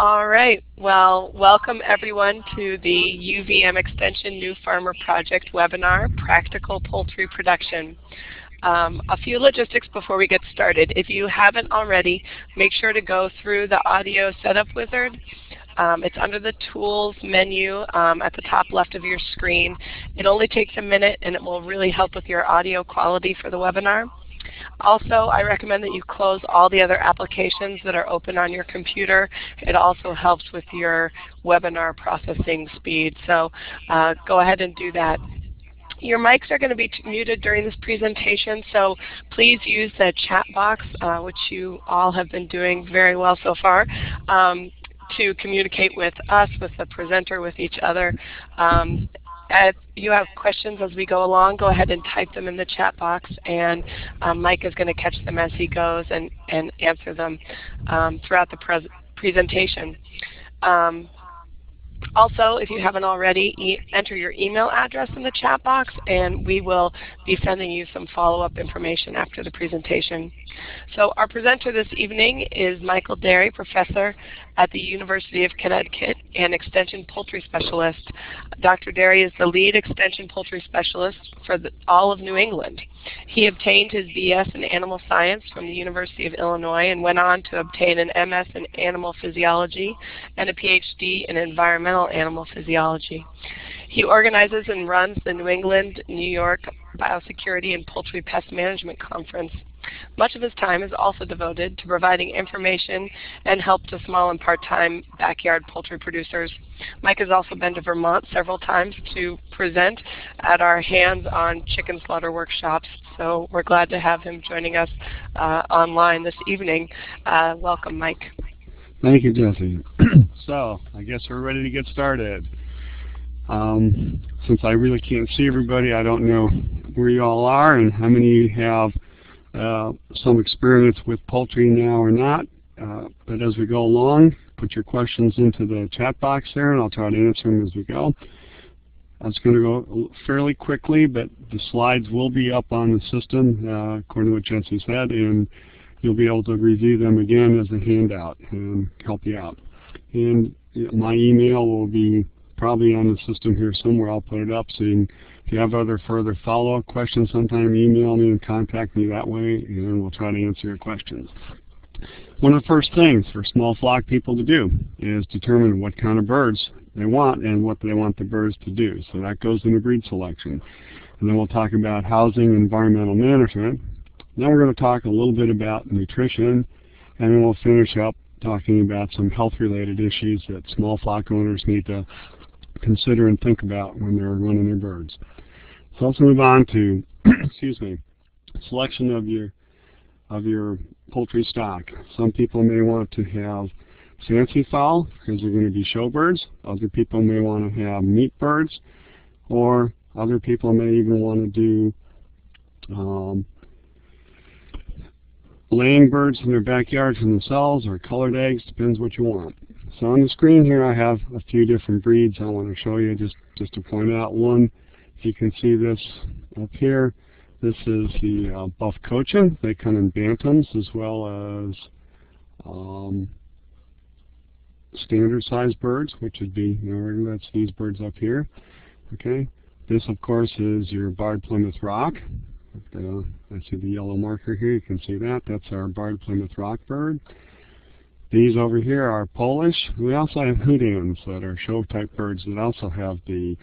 All right. Well, welcome everyone to the UVM Extension New Farmer Project webinar, Practical Poultry Production. A few logistics before we get started. If you haven't already, make sure to go through the audio setup wizard. It's under the Tools menu at the top left of your screen. It only takes a minute and it will really help with your audio quality for the webinar. Also, I recommend that you close all the other applications that are open on your computer. It also helps with your webinar processing speed. So go ahead and do that. Your mics are going to be muted during this presentation, so please use the chat box, which you all have been doing very well so far, to communicate with us, with the presenter, with each other. If you have questions as we go along, go ahead and type them in the chat box, and Mike is going to catch them as he goes and answer them throughout the presentation. Also, if you haven't already, enter your email address in the chat box, and we will be sending you some follow-up information after the presentation. So our presenter this evening is Michael Darre, professor at the University of Connecticut and Extension Poultry Specialist. Dr. Darre is the lead Extension Poultry Specialist for all of New England. He obtained his BS in Animal Science from the University of Illinois and went on to obtain an MS in Animal Physiology and a Ph.D. in Environmental Animal Physiology. He organizes and runs the New England, New York Biosecurity and Poultry Pest Management Conference. Much of his time is also devoted to providing information and help to small and part-time backyard poultry producers. Mike has also been to Vermont several times to present at our hands-on chicken slaughter workshops, so we're glad to have him joining us online this evening. Welcome, Mike. Thank you, Jesse. So, I guess we're ready to get started. Since I really can't see everybody, I don't know where you all are and how many you have some experience with poultry now or not. But as we go along, put your questions into the chat box there, and I'll try to answer them as we go. It's going to go fairly quickly, but the slides will be up on the system, according to what Jesse said, and you'll be able to review them again as a handout and help you out. And my email will be probably on the system here somewhere. I'll put it up so you can, if you have other further follow-up questions, sometime email me and contact me that way, and then we'll try to answer your questions. One of the first things for small flock people to do is determine what kind of birds they want and what they want the birds to do. So that goes into breed selection. And then we'll talk about housing and environmental management. Then we're going to talk a little bit about nutrition, and then we'll finish up talking about some health-related issues that small flock owners need to consider and think about when they're running their birds. So let's move on to excuse me, selection of your poultry stock. Some people may want to have fancy fowl because they're going to be show birds. Other people may want to have meat birds, or other people may even want to do laying birds in their backyard for themselves, or colored eggs, depends what you want. So on the screen here I have a few different breeds I want to show you just to point out one. If you can see this up here, this is the buff cochin. They come in bantams as well as standard sized birds, which would be, that's these birds up here. Okay, this of course is your barred Plymouth Rock. I see the yellow marker here, you can see that. That's our barred Plymouth Rock bird. These over here are Polish. We also have hoodans that are show type birds that also have the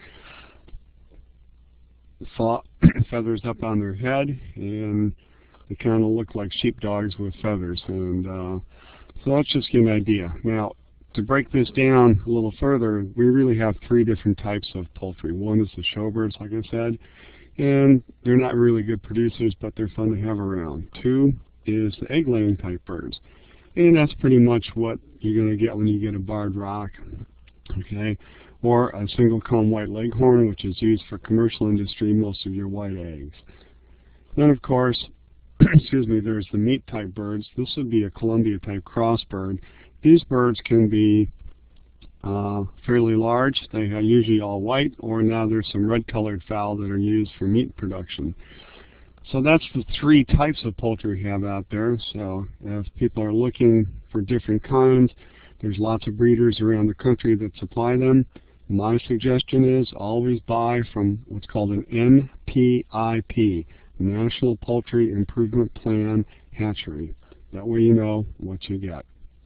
feathers up on their head, and they kind of look like sheepdogs with feathers. And so let's just get an idea. Now, to break this down a little further, we really have three different types of poultry. One is the show birds, like I said, and they're not really good producers, but they're fun to have around. Two is the egg-laying type birds, and that's pretty much what you're going to get when you get a barred rock, okay, or a single comb white leghorn, which is used for commercial industry, most of your white eggs. Then, of course, excuse me, there's the meat type birds. This would be a Columbia type cross bird. These birds can be fairly large. They are usually all white, or now there's some red colored fowl that are used for meat production. So that's the three types of poultry we have out there. So if people are looking for different kinds, There's lots of breeders around the country that supply them. My suggestion is always buy from what's called an NPIP, National Poultry Improvement Plan hatchery. That way you know what you get.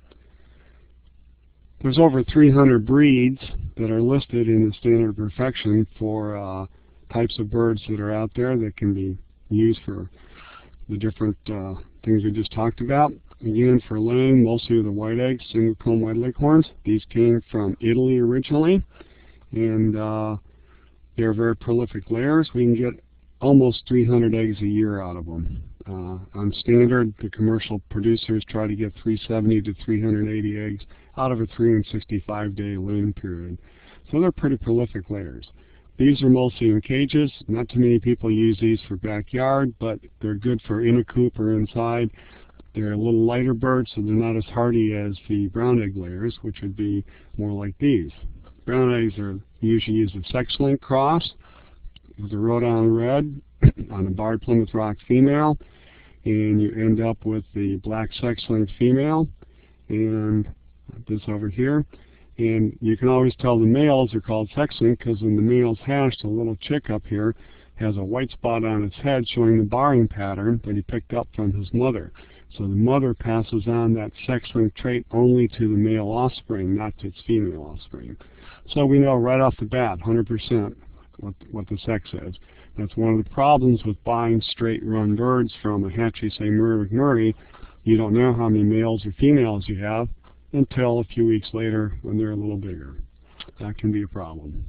There's over 300 breeds that are listed in the Standard of Perfection for types of birds that are out there that can be used for the different things we just talked about. Again, for laying, mostly the white eggs, single comb white leghorns. These came from Italy originally, and they're very prolific layers. We can get almost 300 eggs a year out of them. On standard, the commercial producers try to get 370 to 380 eggs out of a 365-day laying period. So they're pretty prolific layers. These are mostly in cages. Not too many people use these for backyard, but they're good for in a coop or inside. They're a little lighter birds, so they're not as hardy as the brown egg layers, which would be more like these. Brown eggs are usually used with sex-linked cross with a Rhode Island red on a barred Plymouth Rock female, and you end up with the black sex-linked female, and this over here. And you can always tell the males are called sex-linked because when the male's hatched, a little chick up here has a white spot on its head showing the barring pattern that he picked up from his mother. So the mother passes on that sex-linked trait only to the male offspring, not to its female offspring. So we know right off the bat, 100%, what the sex is. That's one of the problems with buying straight-run birds from a hatchery, say Murray McMurray. You don't know how many males or females you have until a few weeks later when they're a little bigger. That can be a problem.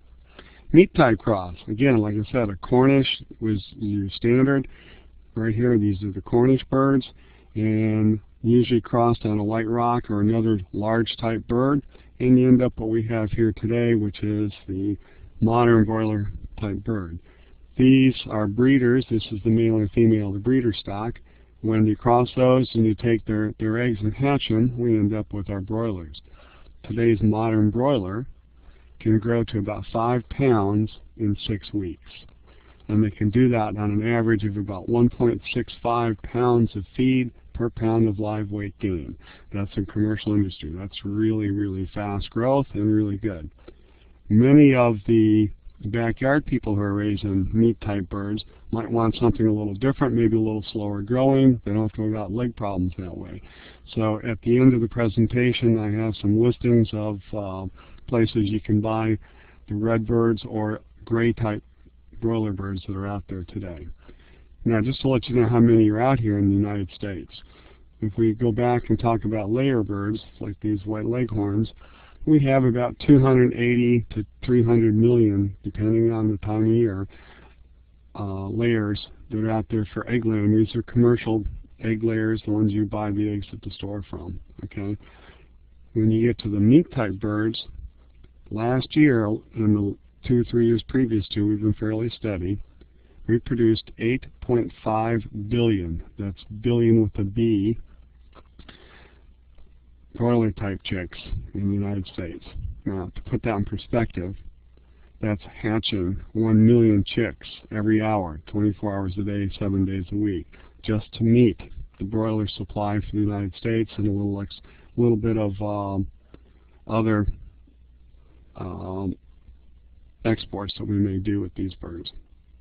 Meat type cross. Again, like I said, a Cornish was your standard. Right here, these are the Cornish birds, and usually crossed on a white rock or another large type bird, and you end up what we have here today, which is the modern broiler type bird. These are breeders. This is the male and female of the breeder stock. When you cross those and you take their eggs and hatch them, we end up with our broilers. Today's modern broiler can grow to about 5 pounds in 6 weeks. And they can do that on an average of about 1.65 pounds of feed per pound of live weight gain. That's in commercial industry. That's really, really fast growth and really good. Many of the backyard people who are raising meat type birds might want something a little different, maybe a little slower growing. They don't have to worry about leg problems that way. So at the end of the presentation, I have some listings of places you can buy the red birds or gray type broiler birds that are out there today. Now, just to let you know how many are out here in the United States. If we go back and talk about layer birds, like these white leghorns, we have about 280 to 300 million, depending on the time of year, layers that are out there for egg laying. These are commercial egg layers, the ones you buy the eggs at the store from. Okay. When you get to the meat type birds, last year, in the 2 or 3 years previous to, we've been fairly steady. We produced 8.5 billion. That's billion with a B. Broiler type chicks in the United States. Now, to put that in perspective, that's hatching 1 million chicks every hour, 24 hours a day, 7 days a week, just to meet the broiler supply for the United States and a little bit of other exports that we may do with these birds.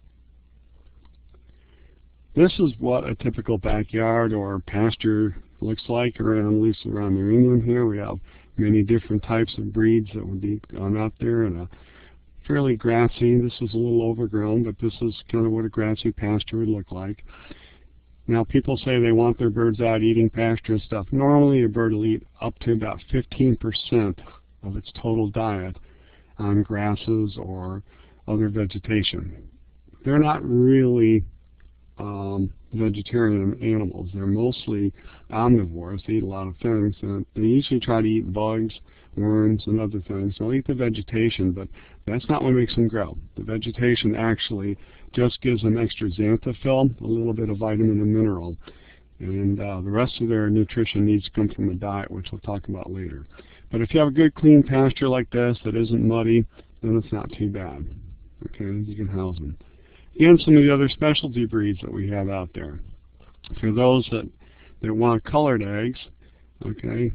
This is what a typical backyard or pasture looks like around, at least around New England here. We have many different types of breeds that would be gone out there, and a fairly grassy. This is a little overgrown, but this is kind of what a grassy pasture would look like. Now, people say they want their birds out eating pasture and stuff. Normally, a bird will eat up to about 15% of its total diet on grasses or other vegetation. They're not really vegetarian animals. They're mostly omnivores. They eat a lot of things, and they usually try to eat bugs, worms, and other things. They'll eat the vegetation, but that's not what makes them grow. The vegetation actually just gives them extra xanthophyll, a little bit of vitamin and mineral, and the rest of their nutrition needs to come from the diet, which we'll talk about later. But if you have a good clean pasture like this that isn't muddy, then it's not too bad. Okay, you can house them. And some of the other specialty breeds that we have out there. For those that want colored eggs, okay,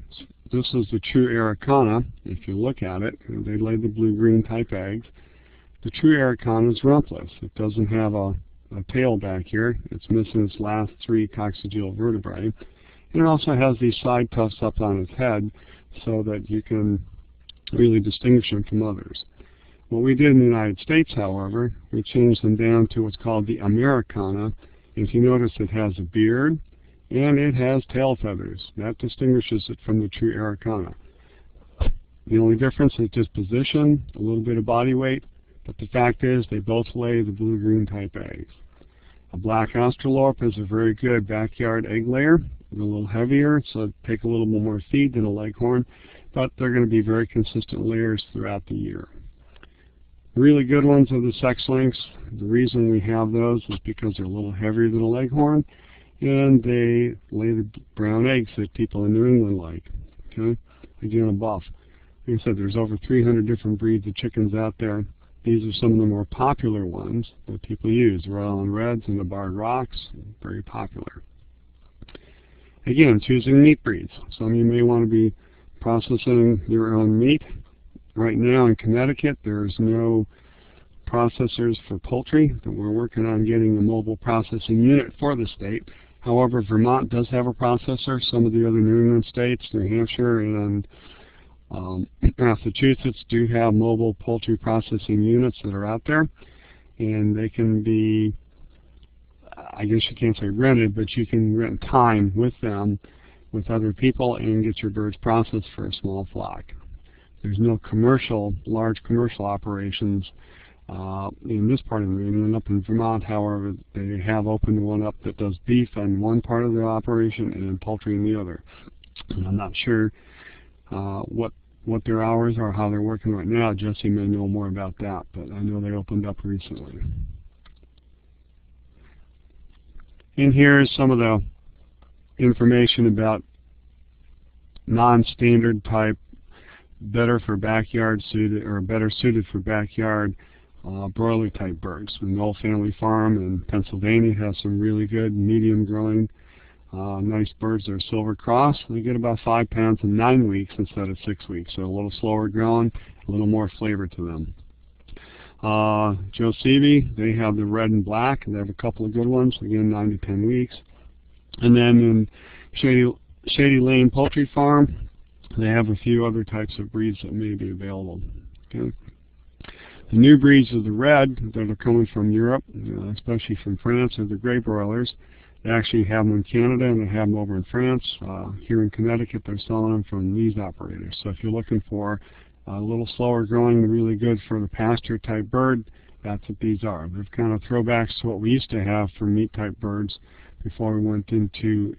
this is the true Araucana. If you look at it, they lay the blue-green type eggs. The true Araucana is rumpless. It doesn't have a tail back here. It's missing its last 3 coccygeal vertebrae. And it also has these side tufts up on its head so that you can really distinguish them from others. What we did in the United States, however, we changed them down to what's called the Americana. If you notice, it has a beard and it has tail feathers. That distinguishes it from the true Araucana. The only difference is just position, a little bit of body weight, but the fact is they both lay the blue-green type eggs. A black Australorp is a very good backyard egg layer. They're a little heavier, so take a little more feed than a leghorn, but they're going to be very consistent layers throughout the year. Really good ones are the sex lynx. The reason we have those is because they're a little heavier than a leghorn, and they lay the brown eggs that people in New England like. Okay, again, a buff. Like I said, there's over 300 different breeds of chickens out there. These are some of the more popular ones that people use. The Royal and Reds and the Barred Rocks, very popular. Again, choosing meat breeds. Some of you may want to be processing your own meat. Right now in Connecticut, there's no processors for poultry. We're working on getting a mobile processing unit for the state. However, Vermont does have a processor. Some of the other New England states, New Hampshire and Massachusetts, do have mobile poultry processing units that are out there. And they can be, I guess you can't say rented, but you can rent time with them, with other people, and get your birds processed for a small flock. There's no large commercial operations in this part of New England. Up in Vermont, however, they have opened one up that does beef in one part of the operation and poultry in the other. And I'm not sure what their hours are, how they're working right now. Jesse may know more about that, but I know they opened up recently. And here's some of the information about non-standard type, better suited for backyard broiler type birds. The Knoll Family Farm in Pennsylvania has some really good medium growing nice birds. They're Silver Cross. They get about 5 pounds in 9 weeks instead of 6 weeks, so a little slower growing, a little more flavor to them. Joe Seavey, they have the red and black. They have a couple of good ones, again 9 to 10 weeks. And then in Shady Lane Poultry Farm, they have a few other types of breeds that may be available. Okay. The new breeds of the red that are coming from Europe, especially from France, are the gray broilers. They actually have them in Canada and they have them over in France. Here in Connecticut, they're selling them from these operators. So if you're looking for a little slower growing, really good for the pasture type bird, that's what these are. They're kind of throwbacks to what we used to have for meat type birds before we went into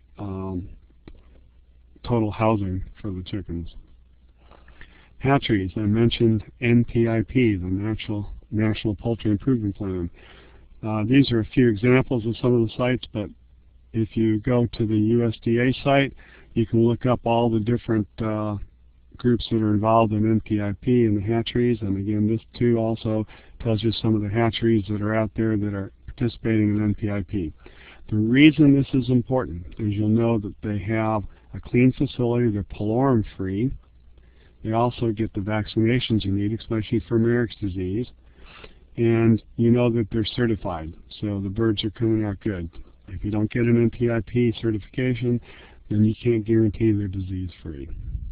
total housing for the chickens. Hatcheries, I mentioned NPIP, the National Poultry Improvement Plan. These are a few examples of some of the sites, but if you go to the USDA site, you can look up all the different groups that are involved in NPIP and the hatcheries. And again, this too also tells you some of the hatcheries that are out there that are participating in NPIP. The reason this is important is you'll know that they have a clean facility. They're pullorum free. They also get the vaccinations you need, especially for Marek's disease. And you know that they're certified, so the birds are coming out good. If you don't get an NPIP certification, then you can't guarantee they're disease free.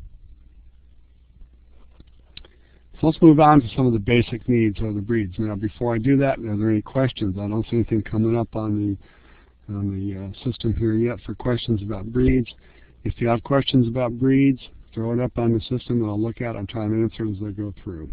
So let's move on to some of the basic needs of the breeds. Now, before I do that, are there any questions? I don't see anything coming up on the system here yet for questions about breeds. If you have questions about breeds, throw it up on the system and I'll look at it and try and answer it as I go through.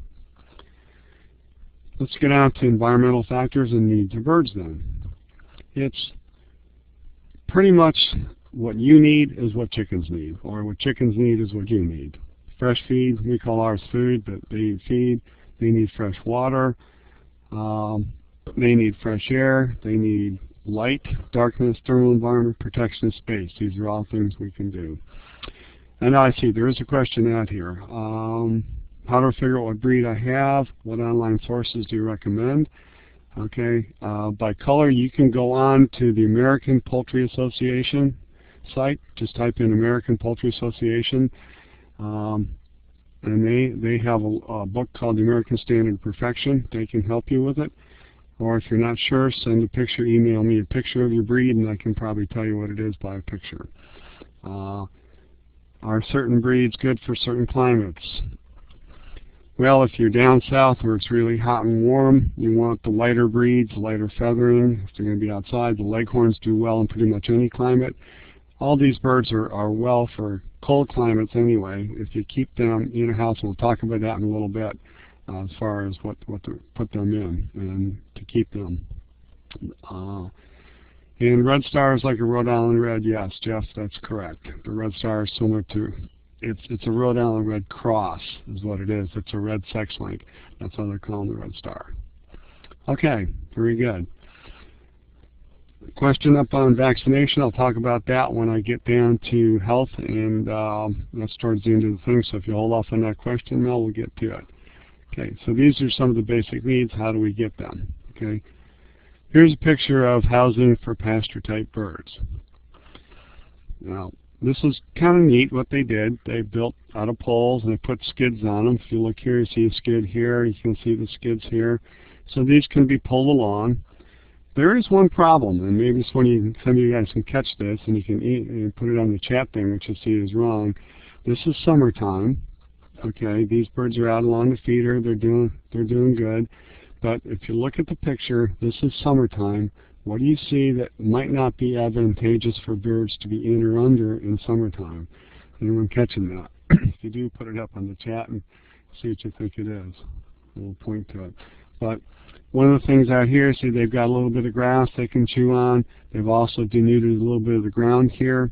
Let's get on to environmental factors and needs of birds then. It's pretty much what you need is what chickens need, or what chickens need is what you need. Fresh feed, we call ours food, but they need feed. They need fresh water. They need fresh air. They need light, darkness, thermal environment, protection of space. These are all things we can do. And now I see there is a question out here. How do I figure out what breed I have? What online sources do you recommend? Okay, by color, you can go on to the American Poultry Association site. Just type in American Poultry Association. And they have a book called The American Standard of Perfection. They can help you with it. Or if you're not sure, send a picture, email me a picture of your breed, and I can probably tell you what it is by a picture. Are certain breeds good for certain climates? Well, if you're down south where it's really hot and warm, you want the lighter breeds, lighter feathering. If they're going to be outside, the leghorns do well in pretty much any climate. All these birds are well for cold climates anyway. If you keep them in a house, we'll talk about that in a little bit, as far as what to put them in and to keep them. And red star is like a Rhode Island red. Yes, Jeff, that's correct. The red star is similar to, it's a Rhode Island red cross is what it is. It's a red sex link. That's why they're calling the red star. Okay, very good. Question up on vaccination. I'll talk about that when I get down to health, and that's towards the end of the thing. So if you hold off on that question, Mel, we'll get to it. Okay, so these are some of the basic needs. How do we get them? Okay, here's a picture of housing for pasture-type birds. Now, this is kind of neat what they did. They built out of poles and they put skids on them. If you look here, you see a skid here. You can see the skids here. So these can be pulled along. There is one problem, and maybe some of you guys can catch this, and you can put it on the chat thing, which you see is wrong. This is summertime. Okay, these birds are out along the feeder. They're doing good. But if you look at the picture, this is summertime. What do you see that might not be advantageous for birds to be in or under in summertime? Anyone catching that? If you do, put it up on the chat and see what you think it is. We'll point to it. But one of the things out here, see they've got a little bit of grass they can chew on. They've also denuded a little bit of the ground here.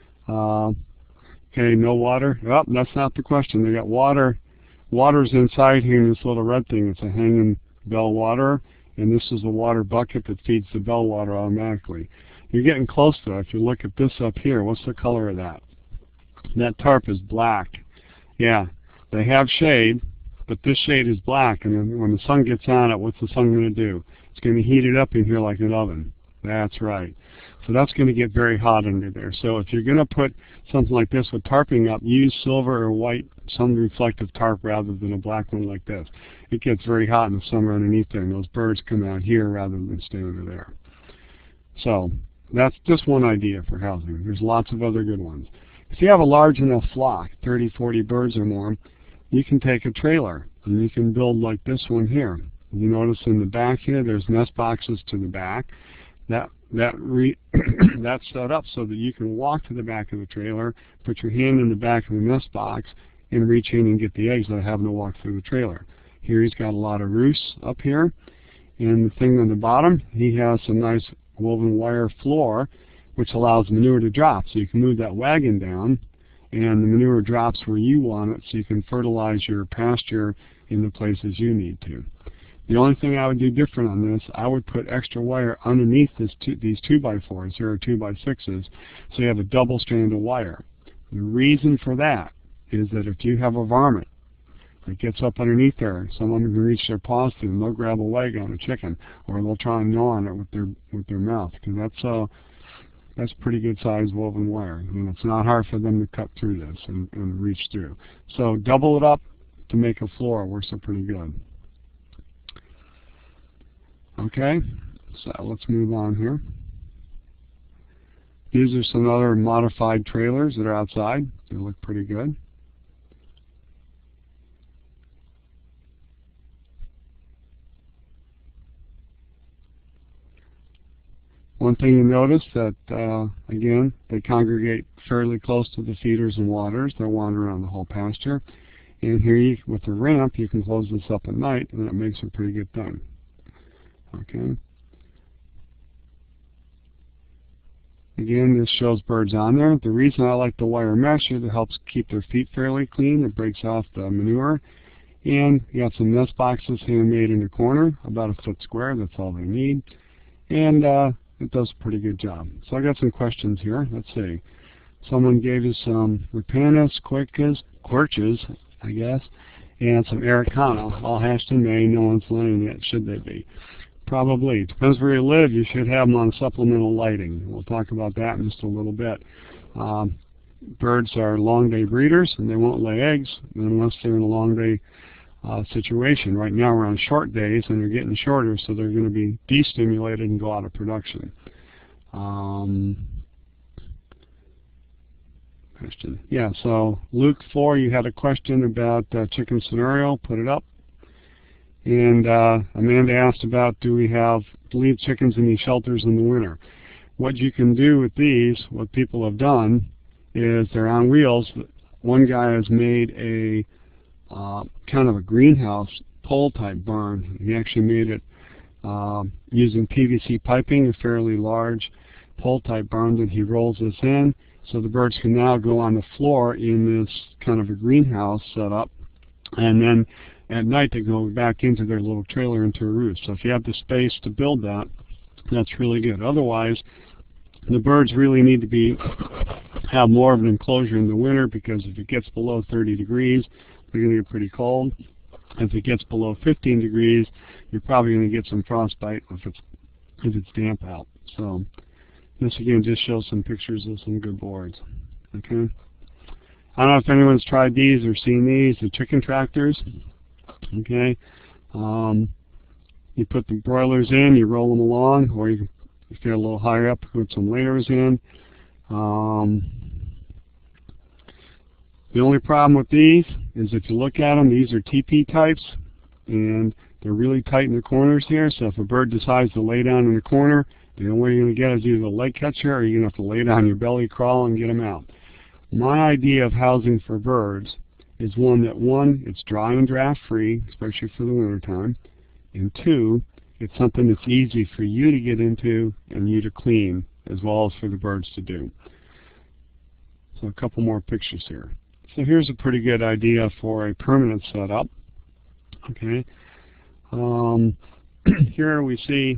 Okay, no water. Oh, that's not the question. They got water. Water's inside here in this little red thing. It's a hanging bell water, and this is a water bucket that feeds the bell water automatically. You're getting close to it. If you look at this up here, what's the color of that? That tarp is black. Yeah, they have shade, but this shade is black, and then when the sun gets on it, what's the sun going to do? It's going to heat it up in here like an oven. That's right. So that's going to get very hot under there. So if you're going to put something like this with tarping up, use silver or white, some reflective tarp rather than a black one like this. It gets very hot in the summer underneath there, and those birds come out here rather than stay under there. So that's just one idea for housing. There's lots of other good ones. If you have a large enough flock, 30, 40 birds or more, you can take a trailer, and you can build like this one here. You notice in the back here, there's nest boxes to the back. That's set up so that you can walk to the back of the trailer, put your hand in the back of the nest box, and reach in and get the eggs without having to walk through the trailer. Here he's got a lot of roosts up here, and the thing on the bottom, he has some nice woven wire floor, which allows manure to drop. So you can move that wagon down, and the manure drops where you want it, so you can fertilize your pasture in the places you need to. The only thing I would do different on this, I would put extra wire underneath these 2x4s. Here are 2x6s, so you have a double strand of wire. The reason for that is that if you have a varmint that gets up underneath there, someone can reach their paws to them, they'll grab a leg on a chicken, or they'll try and gnaw on it with their mouth, because that's pretty good sized woven wire, and it's not hard for them to cut through this and reach through. So double it up to make a floor works out pretty good. Okay, so let's move on here. These are some other modified trailers that are outside. They look pretty good. One thing you notice that, again, they congregate fairly close to the feeders and waters. They're wandering around the whole pasture. And here, with the ramp, you can close this up at night, and it makes a pretty good thing. Okay. Again, this shows birds on there. The reason I like the wire mesh is it helps keep their feet fairly clean. It breaks off the manure. And you got some nest boxes handmade in the corner, about a foot square. That's all they need. And it does a pretty good job. So I got some questions here. Let's see. Someone gave us some Ripanis, querches, I guess, and some Ericana, all hatched in May. No one's laying yet, should they be? Probably. Depends where you live. You should have them on supplemental lighting. We'll talk about that in just a little bit. birds are long day breeders and they won't lay eggs unless they're in a long day situation. Right now we're on short days and they're getting shorter, so they're going to be destimulated and go out of production. Question. Yeah, so Luke 4, you had a question about chicken scenario. Put it up. And Amanda asked about, do we have to leave chickens in these shelters in the winter? What you can do with these, what people have done, is they're on wheels. One guy has made a kind of a greenhouse pole type barn. He actually made it using PVC piping, a fairly large pole type barn that he rolls this in. So the birds can now go on the floor in this kind of a greenhouse setup, and then at night they go back into their little trailer into a roost. So if you have the space to build that, that's really good. Otherwise, the birds really need to have more of an enclosure in the winter, because if it gets below 30 degrees, they're going to get pretty cold. If it gets below 15 degrees, you're probably going to get some frostbite if it's damp out. So this again just shows some pictures of some good boards. Okay. I don't know if anyone's tried these or seen these, the chicken tractors. Okay. You put the broilers in, you roll them along, or you can, if you're a little higher up, put some layers in. The only problem with these is if you look at them, these are TP types, and they're really tight in the corners here, so if a bird decides to lay down in the corner, the only way you're going to get is either a leg catcher or you're going to have to lay down on your belly, crawl, and get them out. My idea of housing for birds is one, it's dry and draft free, especially for the winter time, and two, it's something that's easy for you to get into and you to clean, as well as for the birds to do. So a couple more pictures here. So here's a pretty good idea for a permanent setup. Okay. Here we see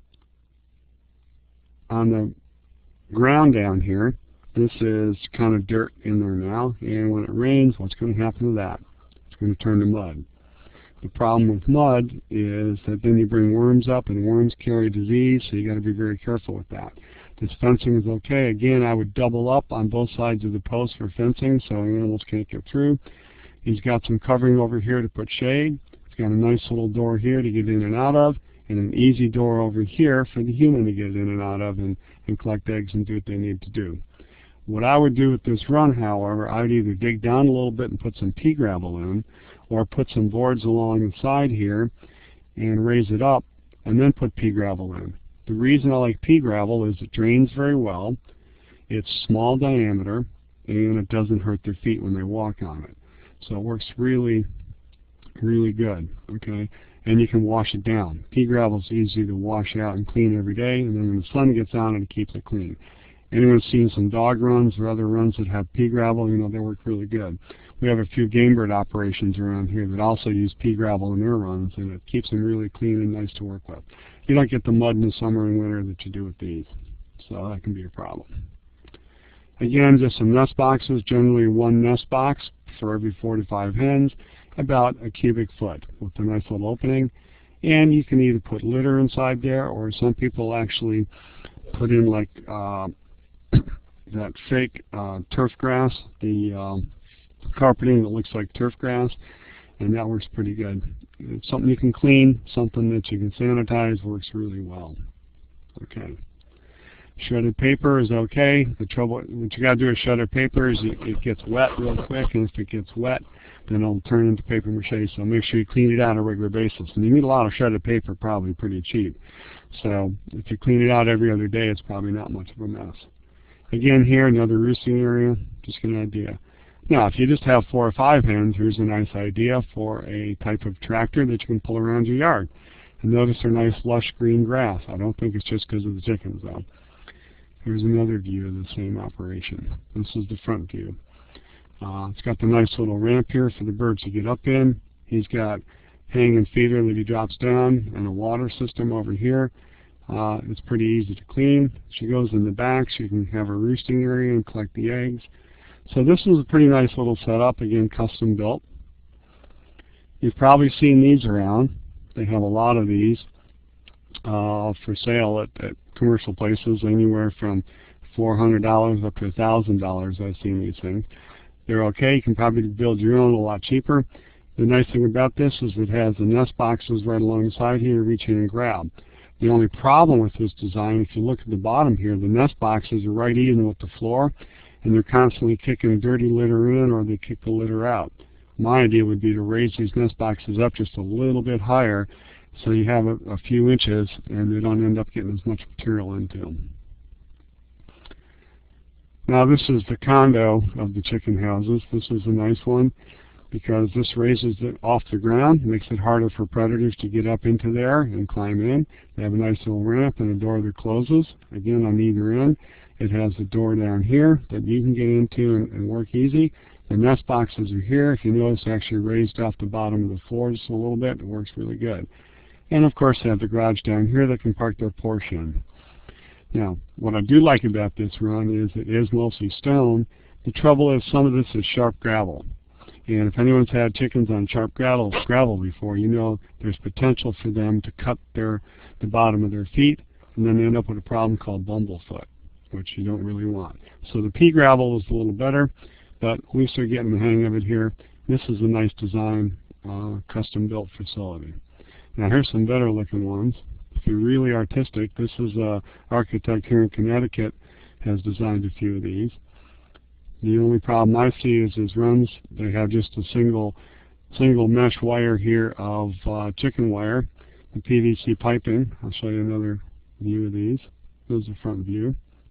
on the ground down here, this is kind of dirt in there now, and when it rains, what's going to happen to that? It's going to turn to mud. The problem with mud is that then you bring worms up, and worms carry disease, so you got to be very careful with that. This fencing is okay. Again, I would double up on both sides of the post for fencing so animals can't get through. He's got some covering over here to put shade. He's got a nice little door here to get in and out of, and an easy door over here for the human to get in and out of and collect eggs and do what they need to do. What I would do with this run, however, I would either dig down a little bit and put some pea gravel in, or put some boards along the side here and raise it up and then put pea gravel in. The reason I like pea gravel is it drains very well, it's small diameter, and it doesn't hurt their feet when they walk on it. So it works really, really good. Okay, and you can wash it down. Pea gravel is easy to wash out and clean every day, and then when the sun gets on it keeps it clean. Anyone's seen some dog runs or other runs that have pea gravel, you know, they work really good. We have a few game bird operations around here that also use pea gravel in their runs, and it keeps them really clean and nice to work with. You don't get the mud in the summer and winter that you do with these, so that can be a problem. Again, just some nest boxes, generally one nest box for every 4 to 5 hens, about a cubic foot with a nice little opening. And you can either put litter inside there, or some people actually put in like that fake turf grass, the carpeting that looks like turf grass, and that works pretty good. It's something you can clean, something that you can sanitize, works really well. Okay. Shredded paper is okay. The trouble, what you got to do with shredded paper is it gets wet real quick, and if it gets wet, then it'll turn into paper mache. So make sure you clean it out on a regular basis. And you need a lot of shredded paper, probably pretty cheap. So if you clean it out every other day, it's probably not much of a mess. Again, here another roosting area. Just get an idea. Now, if you just have 4 or 5 hens, here's a nice idea for a type of tractor that you can pull around your yard. And notice they're nice, lush green grass. I don't think it's just because of the chickens, though. Here's another view of the same operation. This is the front view. It's got the nice little ramp here for the birds to get up in. He's got hanging feeder that he drops down, and a water system over here. It's pretty easy to clean. She goes in the back, so you can have a roosting area and collect the eggs. So this is a pretty nice little setup, again, custom built. You've probably seen these around. They have a lot of these for sale at commercial places, anywhere from $400 up to $1,000. I've seen these things. They're okay. You can probably build your own a lot cheaper. The nice thing about this is it has the nest boxes right along the side here to reach in and grab. The only problem with this design, if you look at the bottom here, the nest boxes are right even with the floor, and they're constantly kicking dirty litter in or they kick the litter out. My idea would be to raise these nest boxes up just a little bit higher so you have a few inches and they don't end up getting as much material into them. Now this is the condo of the chicken houses. This is a nice one because this raises it off the ground, makes it harder for predators to get up into there and climb in. They have a nice little ramp and a door that closes, again on either end. It has a door down here that you can get into and work easy. The nest boxes are here. If you notice, actually raised off the bottom of the floor just a little bit. It works really good. And of course they have the garage down here that can park their Porsche in. Now, what I do like about this run is it is mostly stone. The trouble is some of this is sharp gravel. And if anyone's had chickens on sharp gravel before, you know there's potential for them to cut the bottom of their feet, and then they end up with a problem called bumblefoot, which you don't really want. So the pea gravel is a little better, but at least they're getting the hang of it here. This is a nice design, custom-built facility. Now here's some better looking ones. If you're really artistic, this is an architect here in Connecticut has designed a few of these. The only problem I see is his runs, they have just a single mesh wire here of chicken wire, the PVC piping. I'll show you another view of these. This is the front view.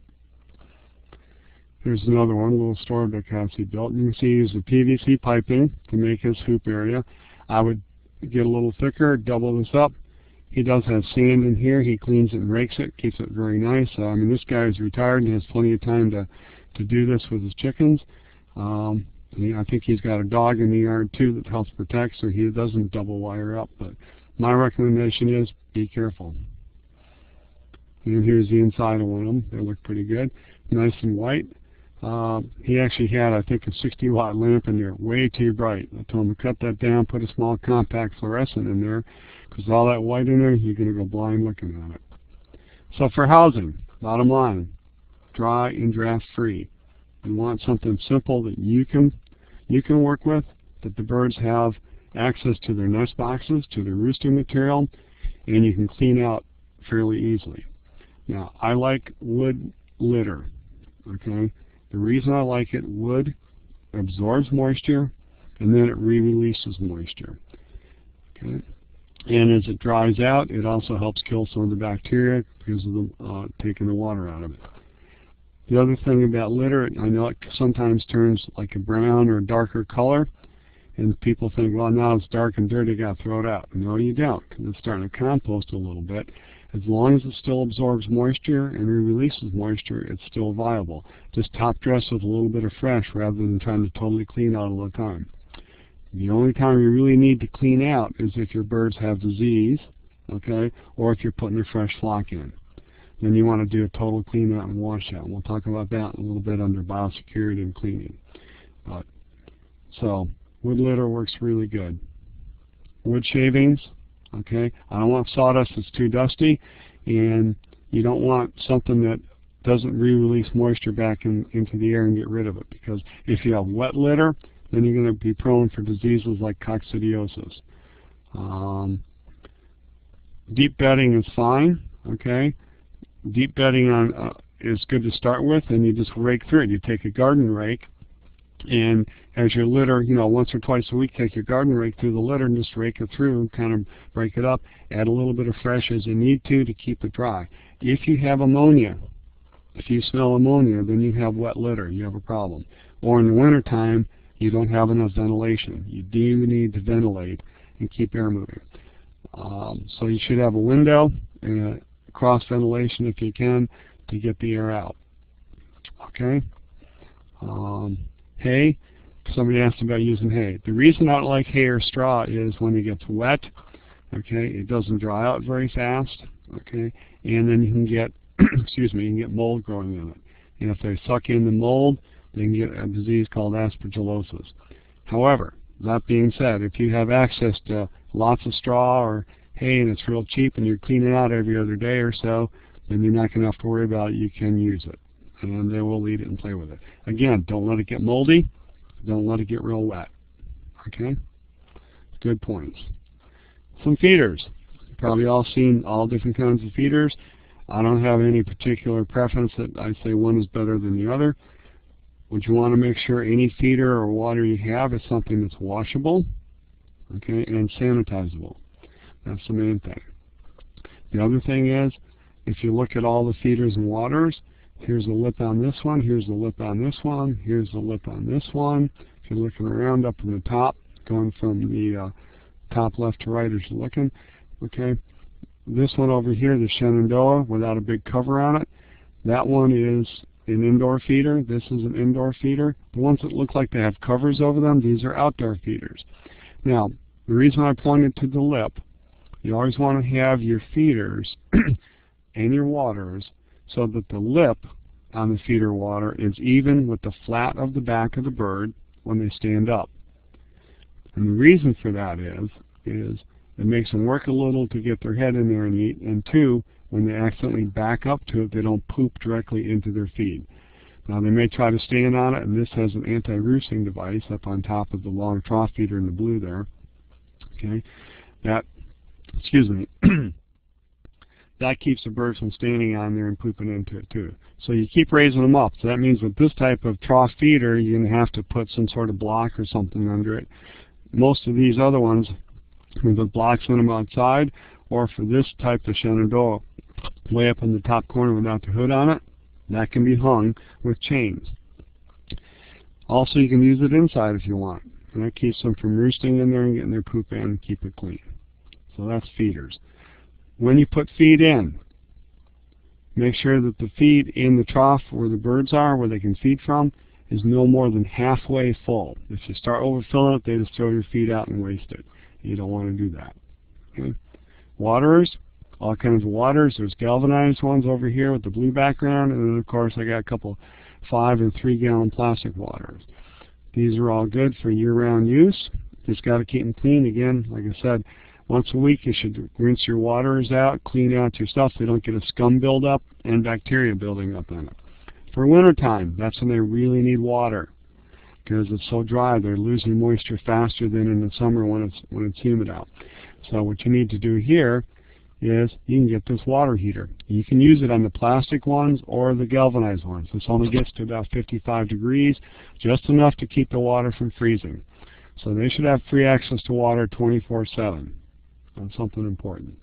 Here's another one, a little store that Cassie built. You can see he used the PVC piping to make his hoop area. I would get a little thicker, double this up. He does have sand in here. He cleans it and rakes it, keeps it very nice. I mean, this guy is retired and has plenty of time to do this with his chickens. I think he's got a dog in the yard too that helps protect, so he doesn't double wire up. But my recommendation is be careful. And here's the inside of one of them. They look pretty good, nice and white. He actually had, I think, a 60-watt lamp in there, way too bright. I told him to cut that down, put a small compact fluorescent in there, because all that white in there, you're going to go blind looking at it. So for housing, bottom line, dry and draft free. You want something simple that you can work with, that the birds have access to their nest boxes, to their roosting material, and you can clean out fairly easily. Now, I like wood litter, okay? The reason I like it, wood absorbs moisture, and then it re-releases moisture, okay? And as it dries out, it also helps kill some of the bacteria because of the taking the water out of it. The other thing about litter, I know it sometimes turns like a brown or a darker color, and people think, well, now it's dark and dirty, got to throw it out. No, you don't, because it's starting to compost a little bit. As long as it still absorbs moisture and releases moisture, it's still viable. Just top dress with a little bit of fresh rather than trying to totally clean out all the time. The only time you really need to clean out is if your birds have disease, okay, or if you're putting a fresh flock in. Then you want to do a total clean out and wash out. And we'll talk about that in a little bit under biosecurity and cleaning. So wood litter works really good. Wood shavings, okay. I don't want sawdust that's too dusty, and you don't want something that doesn't re-release moisture back into the air and get rid of it, because if you have wet litter, then you're going to be prone for diseases like coccidiosis. Deep bedding is fine, okay. Deep bedding is good to start with, and you just rake through it. You take a garden rake, and as your litter, you know, once or twice a week, take your garden rake through the litter and just rake it through and kind of break it up. Add a little bit of fresh as you need to keep it dry. If you have ammonia, if you smell ammonia, then you have wet litter. You have a problem. Or in the wintertime, you don't have enough ventilation. You do need to ventilate and keep air moving. So you should have a window and cross ventilation if you can to get the air out. Okay? Hay. Somebody asked about using hay. The reason I don't like hay or straw is when it gets wet, okay, it doesn't dry out very fast, okay, and then you can get, excuse me, you can get mold growing in it. And if they suck in the mold, they can get a disease called aspergillosis. However, that being said, if you have access to lots of straw or hay and it's real cheap and you're cleaning out every other day or so, then you're not going to have to worry about it. You can use it. and they will eat it and play with it. Again, don't let it get moldy. Don't let it get real wet. Okay? Good points. Some feeders. You've probably all seen all different kinds of feeders. I don't have any particular preference that I say one is better than the other. What you want to make sure any feeder or water you have is something that's washable, okay, and sanitizable. That's the main thing. The other thing is, if you look at all the feeders and waters, here's a lip on this one, here's a lip on this one, here's a lip on this one. If you're looking around up in the top, going from the top left to right as you're looking, okay, this one over here, the Shenandoah, without a big cover on it, that one is an indoor feeder. This is an indoor feeder. The ones that look like they have covers over them, these are outdoor feeders. Now, the reason I pointed to the lip, you always want to have your feeders and your waters so that the lip on the feeder water is even with the flat of the back of the bird when they stand up. And the reason for that is it makes them work a little to get their head in there and eat, and two, when they accidentally back up to it, they don't poop directly into their feed. Now they may try to stand on it, and this has an anti-roosting device up on top of the long trough feeder in the blue there. Okay, that, excuse me, that keeps the birds from standing on there and pooping into it too. So you keep raising them up. So that means with this type of trough feeder, you're going to have to put some sort of block or something under it. Most of these other ones, with the blocks in them outside, or for this type of Shenandoah, way up in the top corner without the hood on it, that can be hung with chains. Also, you can use it inside if you want, and that keeps them from roosting in there and getting their poop in and keep it clean. So that's feeders. When you put feed in, make sure that the feed in the trough where the birds are, where they can feed from, is no more than halfway full. If you start overfilling it, they just throw your feed out and waste it. You don't want to do that. Okay? Waterers, all kinds of waters. There's galvanized ones over here with the blue background, and then of course I got a couple 5 and 3 gallon plastic waters. These are all good for year-round use. Just got to keep them clean. Again, like I said, once a week you should rinse your waters out, clean out your stuff so they don't get a scum buildup and bacteria building up in it. For wintertime, that's when they really need water, because it's so dry they're losing moisture faster than in the summer when it's humid out. So what you need to do here is you can get this water heater. You can use it on the plastic ones or the galvanized ones. This only gets to about 55 degrees, just enough to keep the water from freezing. So they should have free access to water 24/7. That's something important.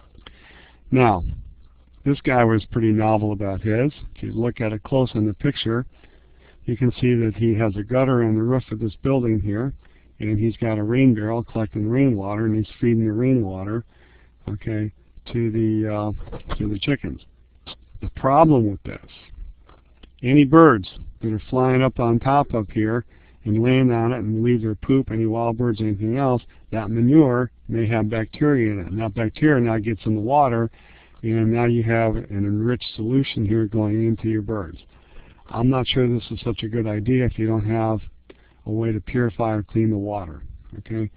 Now, this guy was pretty novel about his. If you look at it close in the picture, you can see that he has a gutter on the roof of this building here, and he's got a rain barrel collecting rainwater, and he's feeding the rainwater, okay, to the chickens. The problem with this, any birds that are flying up on top up here and land on it and leave their poop, any wild birds, anything else, that manure may have bacteria in it, and that bacteria now gets in the water, and now you have an enriched solution here going into your birds. I'm not sure this is such a good idea if you don't have a way to purify or clean the water. Okay,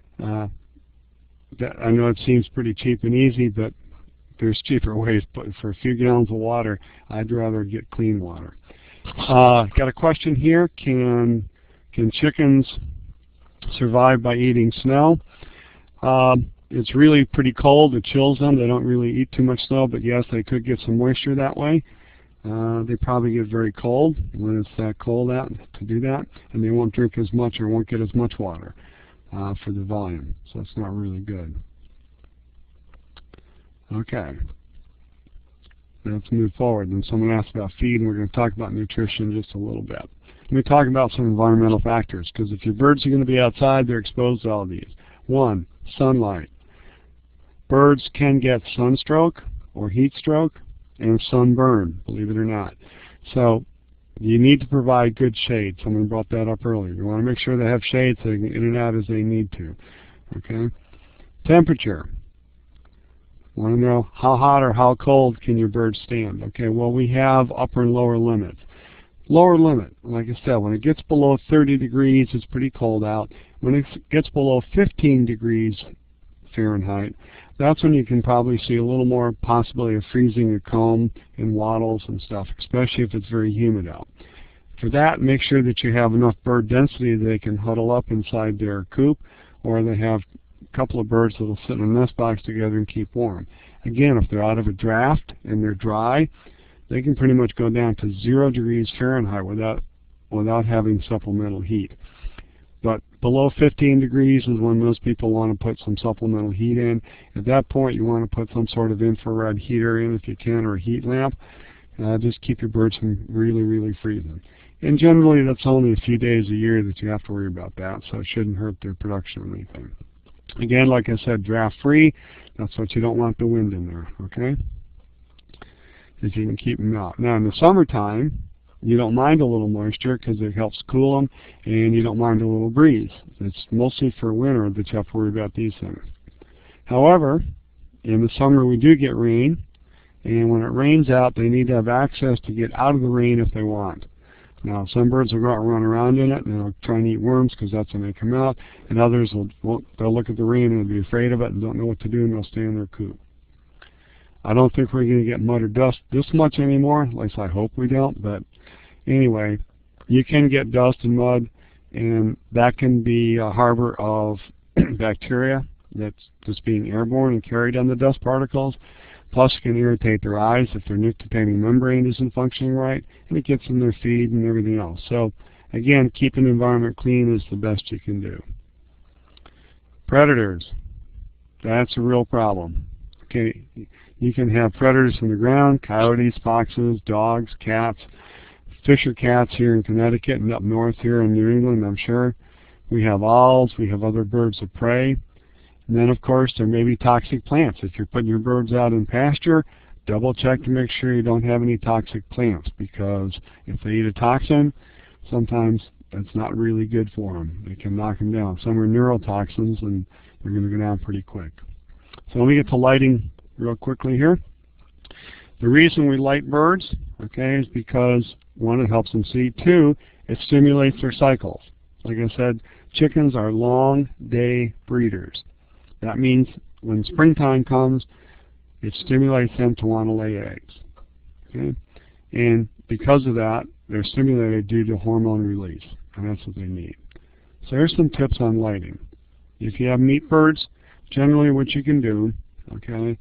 I know it seems pretty cheap and easy, but there's cheaper ways. But for a few gallons of water, I'd rather get clean water. Got a question here: Can chickens survive by eating snow? It's really pretty cold. It chills them. They don't really eat too much snow, but yes, they could get some moisture that way. They probably get very cold when it's that cold out to do that, and they won't drink as much or won't get as much water for the volume, so it's not really good. Okay, let's move forward. And someone asked about feed, and we're going to talk about nutrition just a little bit. Let me talk about some environmental factors, because if your birds are going to be outside, they're exposed to all these. 1, sunlight. Birds can get sunstroke or heat stroke and sunburn, believe it or not. So you need to provide good shade. Someone brought that up earlier. You want to make sure they have shade so they can get in and out as they need to. Okay. Temperature. Want to know how hot or how cold can your birds stand? Okay, well, we have upper and lower limits. Lower limit, like I said, when it gets below 30 degrees, it's pretty cold out. When it gets below 15 degrees Fahrenheit, that's when you can probably see a little more possibility of freezing a comb and wattles and stuff, especially if it's very humid out. For that, make sure that you have enough bird density that they can huddle up inside their coop, or they have a couple of birds that will sit in a nest box together and keep warm. Again, if they're out of a draft and they're dry, they can pretty much go down to 0 degrees Fahrenheit without having supplemental heat. But below 15 degrees is when most people want to put some supplemental heat in. At that point, you want to put some sort of infrared heater in if you can, or a heat lamp. Just keep your birds from really, really freezing. And generally, that's only a few days a year that you have to worry about that, so it shouldn't hurt their production or anything. Again, like I said, draft-free. That's what you don't want the wind in there, okay? If you can keep them out. Now, in the summertime, you don't mind a little moisture because it helps cool them, and you don't mind a little breeze. It's mostly for winter that you have to worry about these things. However, in the summer we do get rain, and when it rains out, they need to have access to get out of the rain if they want. Now, some birds will go out and run around in it, and they'll try and eat worms because that's when they come out, and others they'll look at the rain and be afraid of it and don't know what to do, and they'll stay in their coop. I don't think we're going to get mud or dust this much anymore, at least I hope we don't, but anyway, you can get dust and mud, and that can be a harbor of bacteria that's just being airborne and carried on the dust particles. Plus, it can irritate their eyes if their nictitating membrane isn't functioning right, and it gets in their feed and everything else. So, again, keeping the environment clean is the best you can do. Predators. That's a real problem. Okay, you can have predators from the ground, coyotes, foxes, dogs, cats, fisher cats here in Connecticut and up north here in New England, I'm sure. We have owls, we have other birds of prey. And then, of course, there may be toxic plants. If you're putting your birds out in pasture, double check to make sure you don't have any toxic plants, because if they eat a toxin, sometimes that's not really good for them. It can knock them down. Some are neurotoxins, and they're going to go down pretty quick. So let me get to lighting real quickly here. The reason we light birds, okay, is because, one, it helps them see. Two, it stimulates their cycles. Like I said, chickens are long day breeders. That means when springtime comes, it stimulates them to want to lay eggs. Okay? And because of that, they're stimulated due to hormone release, and that's what they need. So here's some tips on lighting. If you have meat birds, generally what you can do, okay,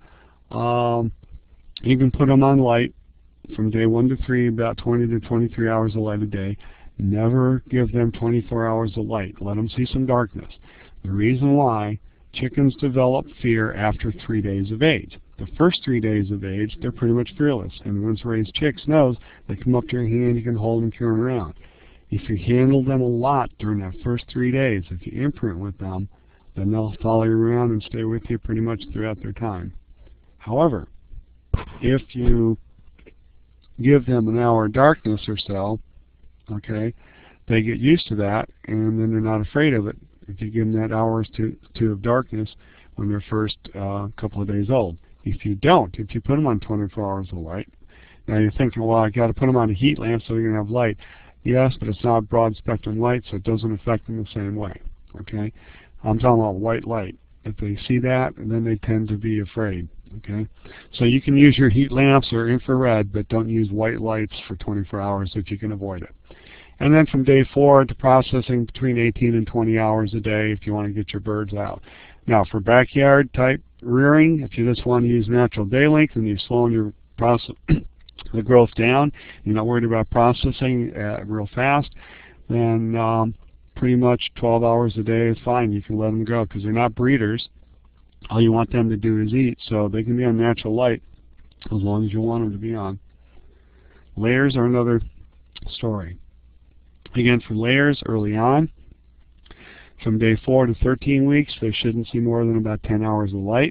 you can put them on light from day 1 to 3, about 20 to 23 hours of light a day. Never give them 24 hours of light. Let them see some darkness. The reason why, chickens develop fear after 3 days of age. The first 3 days of age, they're pretty much fearless. And once raised chicks knows, they come up to your hand, you can hold them, carry them around. If you handle them a lot during that first 3 days, if you imprint with them, then they'll follow you around and stay with you pretty much throughout their time. However, if you give them an hour of darkness or so, okay, they get used to that, and then they're not afraid of it if you give them that hour or two of darkness when they're first couple of days old. If you don't, if you put them on 24 hours of light, now you're thinking, well, I got to put them on a heat lamp so they're going to have light. Yes, but it's not broad spectrum light, so it doesn't affect them the same way. Okay, I'm talking about white light. If they see that, then they tend to be afraid. Okay, so you can use your heat lamps or infrared, but don't use white lights for 24 hours if you can avoid it. And then from day 4 to processing, between 18 and 20 hours a day if you want to get your birds out. Now, for backyard type rearing, if you just want to use natural day length and you're slowing your the growth down, you're not worried about processing real fast, then pretty much 12 hours a day is fine. You can let them go because they're not breeders. All you want them to do is eat, so they can be on natural light as long as you want them to be on. Layers are another story. Again, for layers early on, from day 4 to 13 weeks, they shouldn't see more than about 10 hours of light.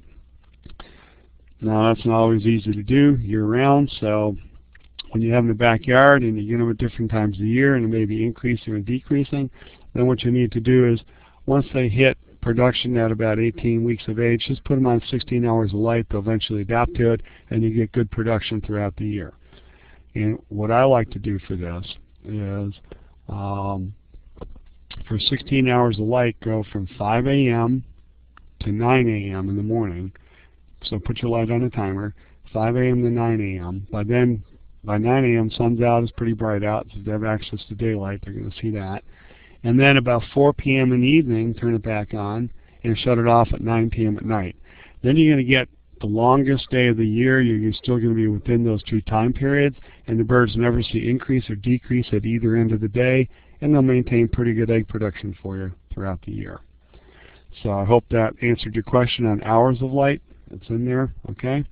Now, that's not always easy to do year-round, so when you have them in the backyard and you get them at different times of the year and it may be increasing or decreasing, then what you need to do is, once they hit production at about 18 weeks of age, just put them on 16 hours of light. They'll eventually adapt to it, and you get good production throughout the year. And what I like to do for this is, for 16 hours of light, go from 5 a.m. to 9 a.m. in the morning, So put your light on a timer, 5 a.m. to 9 a.m. By 9 a.m. sun's out, it's pretty bright out, so if they have access to daylight, they're going to see that. And then about 4 p.m. in the evening, turn it back on and shut it off at 9 p.m. at night. Then you're going to get the longest day of the year. You're still going to be within those 2 time periods, and the birds never see increase or decrease at either end of the day, and they'll maintain pretty good egg production for you throughout the year. So I hope that answered your question on hours of light. It's in there, okay?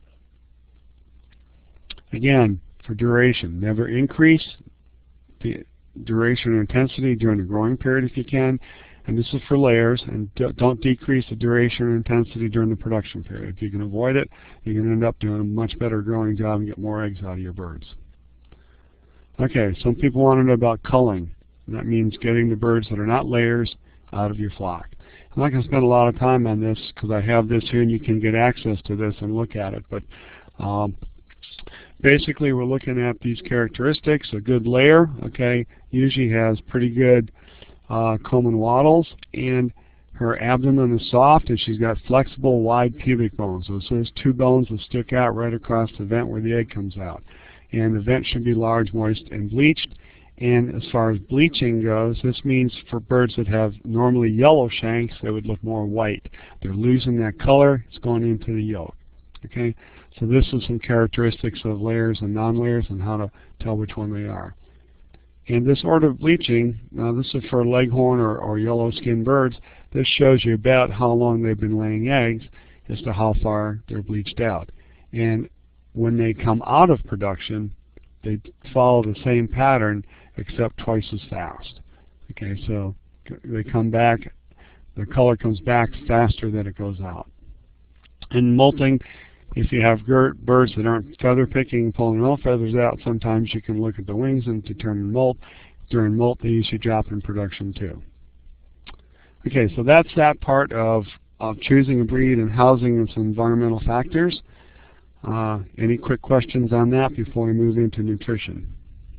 Again, for duration, never increase the duration or intensity during the growing period if you can, and this is for layers, and don't decrease the duration or intensity during the production period. If you can avoid it, you're going to end up doing a much better growing job and get more eggs out of your birds. Okay, some people want to know about culling, and that means getting the birds that are not layers out of your flock. I'm not going to spend a lot of time on this because I have this here and you can get access to this and look at it, but basically we're looking at these characteristics. A good layer, okay, usually has pretty good comb and wattles, and her abdomen is soft, and she's got flexible, wide pubic bones. So there's 2 bones that stick out right across the vent where the egg comes out. And the vent should be large, moist, and bleached. And as far as bleaching goes, this means for birds that have normally yellow shanks, they would look more white. They're losing that color. It's going into the yolk. Okay, so this is some characteristics of layers and non-layers and how to tell which one they are. And this order of bleaching, now this is for leghorn or yellow-skinned birds, this shows you about how long they've been laying eggs as to how far they're bleached out. And when they come out of production, they follow the same pattern except twice as fast. Okay, so they come back, their color comes back faster than it goes out. In molting, if you have birds that aren't feather picking, pulling all feathers out, sometimes you can look at the wings and determine molt. During molt, they usually drop in production too. Okay, so that's that part of choosing a breed and housing and some environmental factors. Any quick questions on that before we move into nutrition?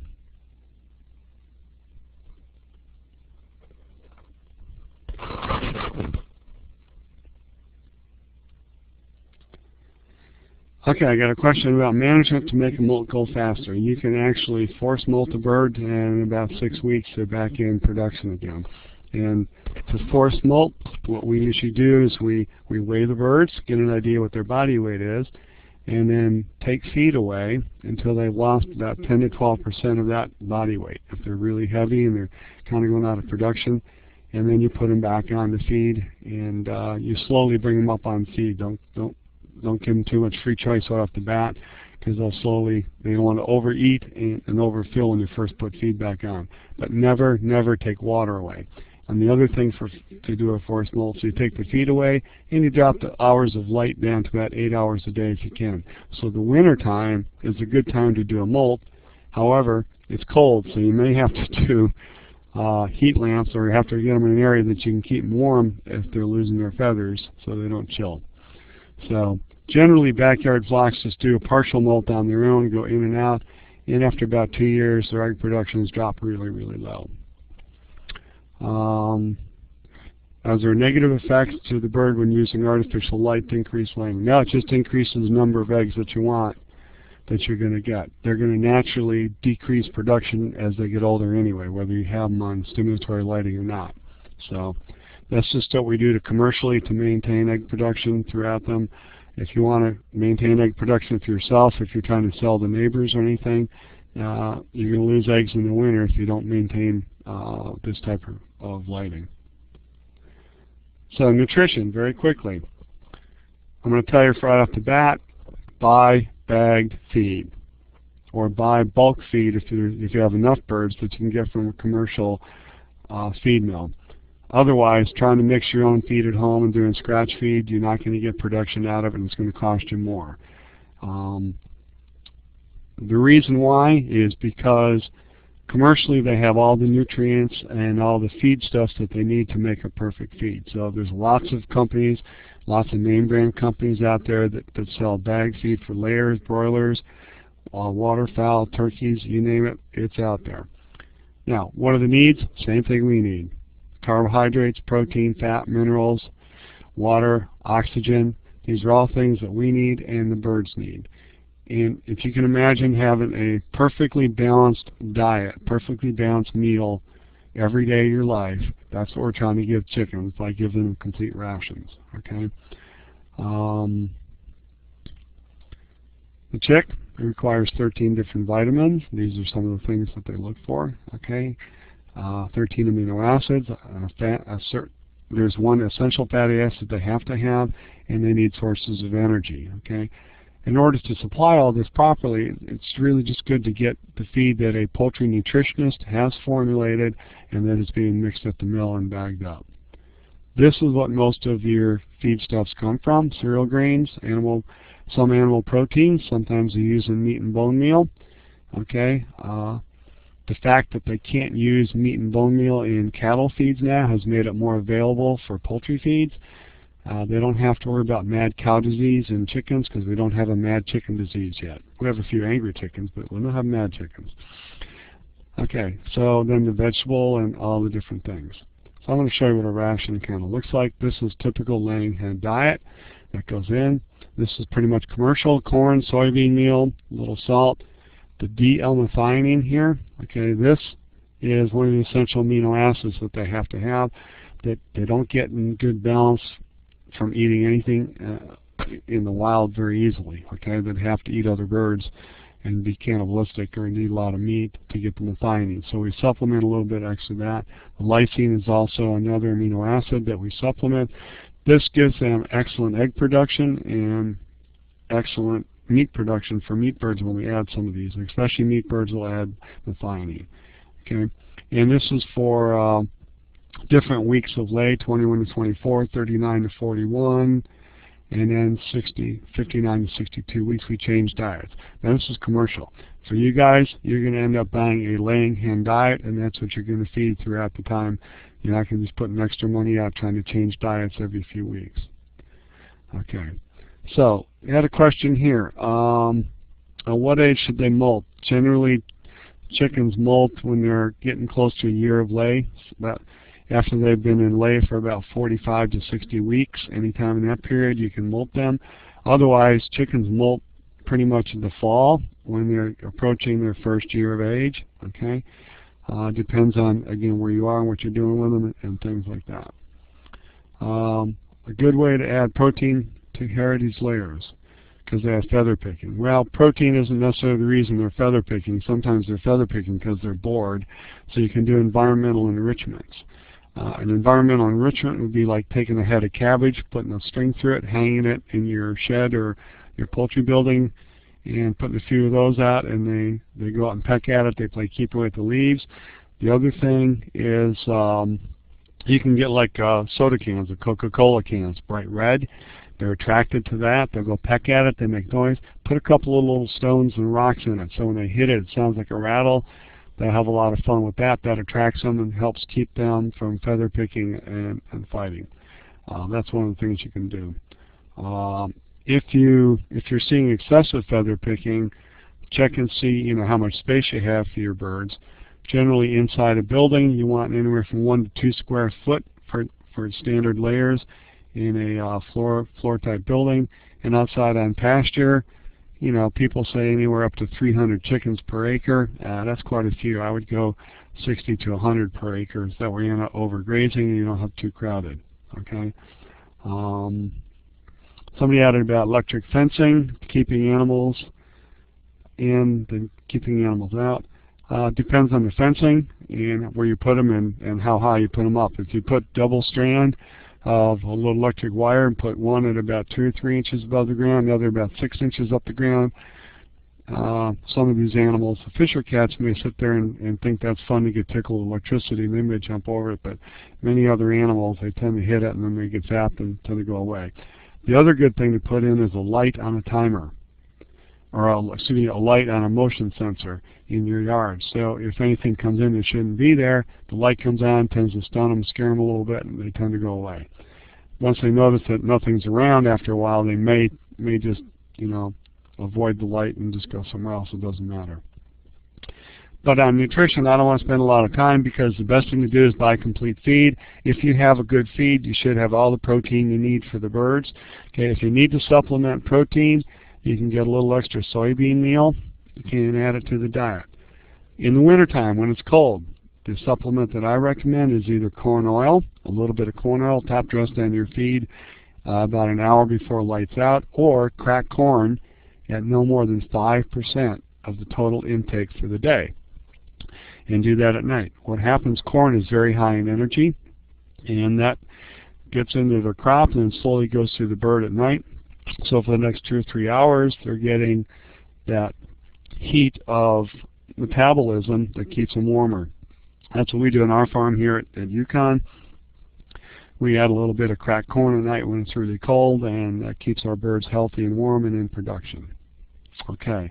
Okay, I got a question about management to make a molt go faster. You can actually force molt a bird, and in about 6 weeks they're back in production again. And to force molt, what we usually do is we weigh the birds, get an idea what their body weight is, and then take feed away until they've lost about 10 to 12% of that body weight. If they're really heavy and they're kind of going out of production, and then you put them back on the feed, and you slowly bring them up on feed. Don't give them too much free choice right off the bat, because they don't want to overeat and overfill when you first put feed back on. But never take water away. And the other thing to do a forced molt, so you take the feed away and you drop the hours of light down to about 8 hours a day if you can. So the winter time is a good time to do a molt. However, it's cold, so you may have to do heat lamps, or you have to get them in an area that you can keep them warm if they're losing their feathers so they don't chill. So generally backyard flocks just do a partial molt on their own, go in and out, and after about 2 years their egg productions drop really, really low. Are there negative effects to the bird when using artificial light to increase laying? No, it just increases the number of eggs that you want, that you're going to get. They're going to naturally decrease production as they get older anyway, whether you have them on stimulatory lighting or not. So that's just what we do commercially to maintain egg production throughout them. If you want to maintain egg production for yourself, if you're trying to sell to neighbors or anything, you're going to lose eggs in the winter if you don't maintain this type of lighting. So nutrition, very quickly. I'm going to tell you right off the bat, buy bagged feed, or buy bulk feed if you have enough birds that you can get from a commercial feed mill. Otherwise, trying to mix your own feed at home and doing scratch feed, you're not going to get production out of it, and it's going to cost you more. The reason why is because commercially they have all the nutrients and all the feed stuff that they need to make a perfect feed. So there's lots of companies, lots of name brand companies out there that sell bag feed for layers, broilers, waterfowl, turkeys, you name it, it's out there. Now, what are the needs? Same thing we need. Carbohydrates, protein, fat, minerals, water, oxygen. These are all things that we need and the birds need. And if you can imagine having a perfectly balanced diet, perfectly balanced meal every day of your life, that's what we're trying to give chickens by giving them complete rations. Okay. The chick requires 13 different vitamins. These are some of the things that they look for. Okay. 13 amino acids. There's one essential fatty acid they have to have, and they need sources of energy. Okay. In order to supply all this properly, it's really just good to get the feed that a poultry nutritionist has formulated and that is being mixed at the mill and bagged up. This is what most of your feedstuffs come from: cereal grains, some animal proteins. Sometimes they're using meat and bone meal. Okay. The fact that they can't use meat and bone meal in cattle feeds now has made it more available for poultry feeds. They don't have to worry about mad cow disease in chickens because we don't have a mad chicken disease yet. We have a few angry chickens, but we don't have mad chickens. Okay, so then the vegetable and all the different things. So I'm going to show you what a ration kind of looks like. This is typical laying hen diet that goes in. This is pretty much commercial: corn, soybean meal, a little salt. The D-L-methionine here, okay, this is one of the essential amino acids that they have to have that they don't get in good balance from eating anything in the wild very easily. Okay, they'd have to eat other birds and be cannibalistic or need a lot of meat to get the methionine. So we supplement a little bit extra of that. The lysine is also another amino acid that we supplement. This gives them excellent egg production and excellent meat production for meat birds when we add some of these, especially meat birds will add methionine. Okay, and this is for different weeks of lay: 21 to 24, 39 to 41, and then 59 to 62 weeks. We change diets. Now this is commercial. For you guys, you're going to end up buying a laying hen diet, and that's what you're going to feed throughout the time. You're not going to just put extra money out trying to change diets every few weeks. Okay. So, we had a question here. At what age should they molt? Generally, chickens molt when they're getting close to a year of lay. About after they've been in lay for about 45 to 60 weeks. Anytime in that period, you can molt them. Otherwise, chickens molt pretty much in the fall when they're approaching their first year of age. Okay, depends on, again, where you are and what you're doing with them and things like that. A good way to add protein to heritage layers, because they have feather picking. Well, protein isn't necessarily the reason they're feather picking. Sometimes they're feather picking because they're bored. So you can do environmental enrichments. An environmental enrichment would be like taking a head of cabbage, putting a string through it, hanging it in your shed or your poultry building, and putting a few of those out, and they go out and peck at it. They play keep away with the leaves. The other thing is you can get like soda cans or Coca-Cola cans, bright red. They're attracted to that. They'll go peck at it. They make noise. Put a couple of little stones and rocks in it, so when they hit it, it sounds like a rattle. They'll have a lot of fun with that. That attracts them and helps keep them from feather picking and fighting. That's one of the things you can do. If you're seeing excessive feather picking, check and see how much space you have for your birds. Generally, inside a building, you want anywhere from 1 to 2 square foot for standard layers in a floor type building. And outside on pasture, people say anywhere up to 300 chickens per acre. That's quite a few. I would go 60 to 100 per acre. That way you're not overgrazing and you don't have too crowded. Okay. Somebody added about electric fencing, keeping animals in, then keeping animals out. Depends on the fencing and where you put them and how high you put them up. If you put double strand of a little electric wire and put one at about 2 or 3 inches above the ground, the other about 6 inches up the ground, some of these animals, the fisher cats, may sit there and think that's fun to get tickled with electricity, and they may jump over it, but many other animals, they tend to hit it and then they get zapped until they go away. The other good thing to put in is a light on a timer, or a light on a motion sensor in your yard. So if anything comes in that shouldn't be there, the light comes on, tends to stun them, scare them a little bit, and they tend to go away. Once they notice that nothing's around after a while, they may just, avoid the light and just go somewhere else. It doesn't matter. But on nutrition, I don't want to spend a lot of time because the best thing to do is buy complete feed. If you have a good feed, you should have all the protein you need for the birds. Okay, if you need to supplement protein, you can get a little extra soybean meal. You can add it to the diet. In the wintertime, when it's cold, the supplement that I recommend is either corn oil, a little bit of corn oil top dressed on your feed about an hour before lights out, or cracked corn at no more than 5% of the total intake for the day. And do that at night. What happens, corn is very high in energy, and that gets into the crop and then slowly goes through the bird at night. So for the next 2 or 3 hours, they're getting that heat of metabolism that keeps them warmer. That's what we do on our farm here at Yukon. We add a little bit of cracked corn at night when it's really cold, and that keeps our birds healthy and warm and in production. Okay.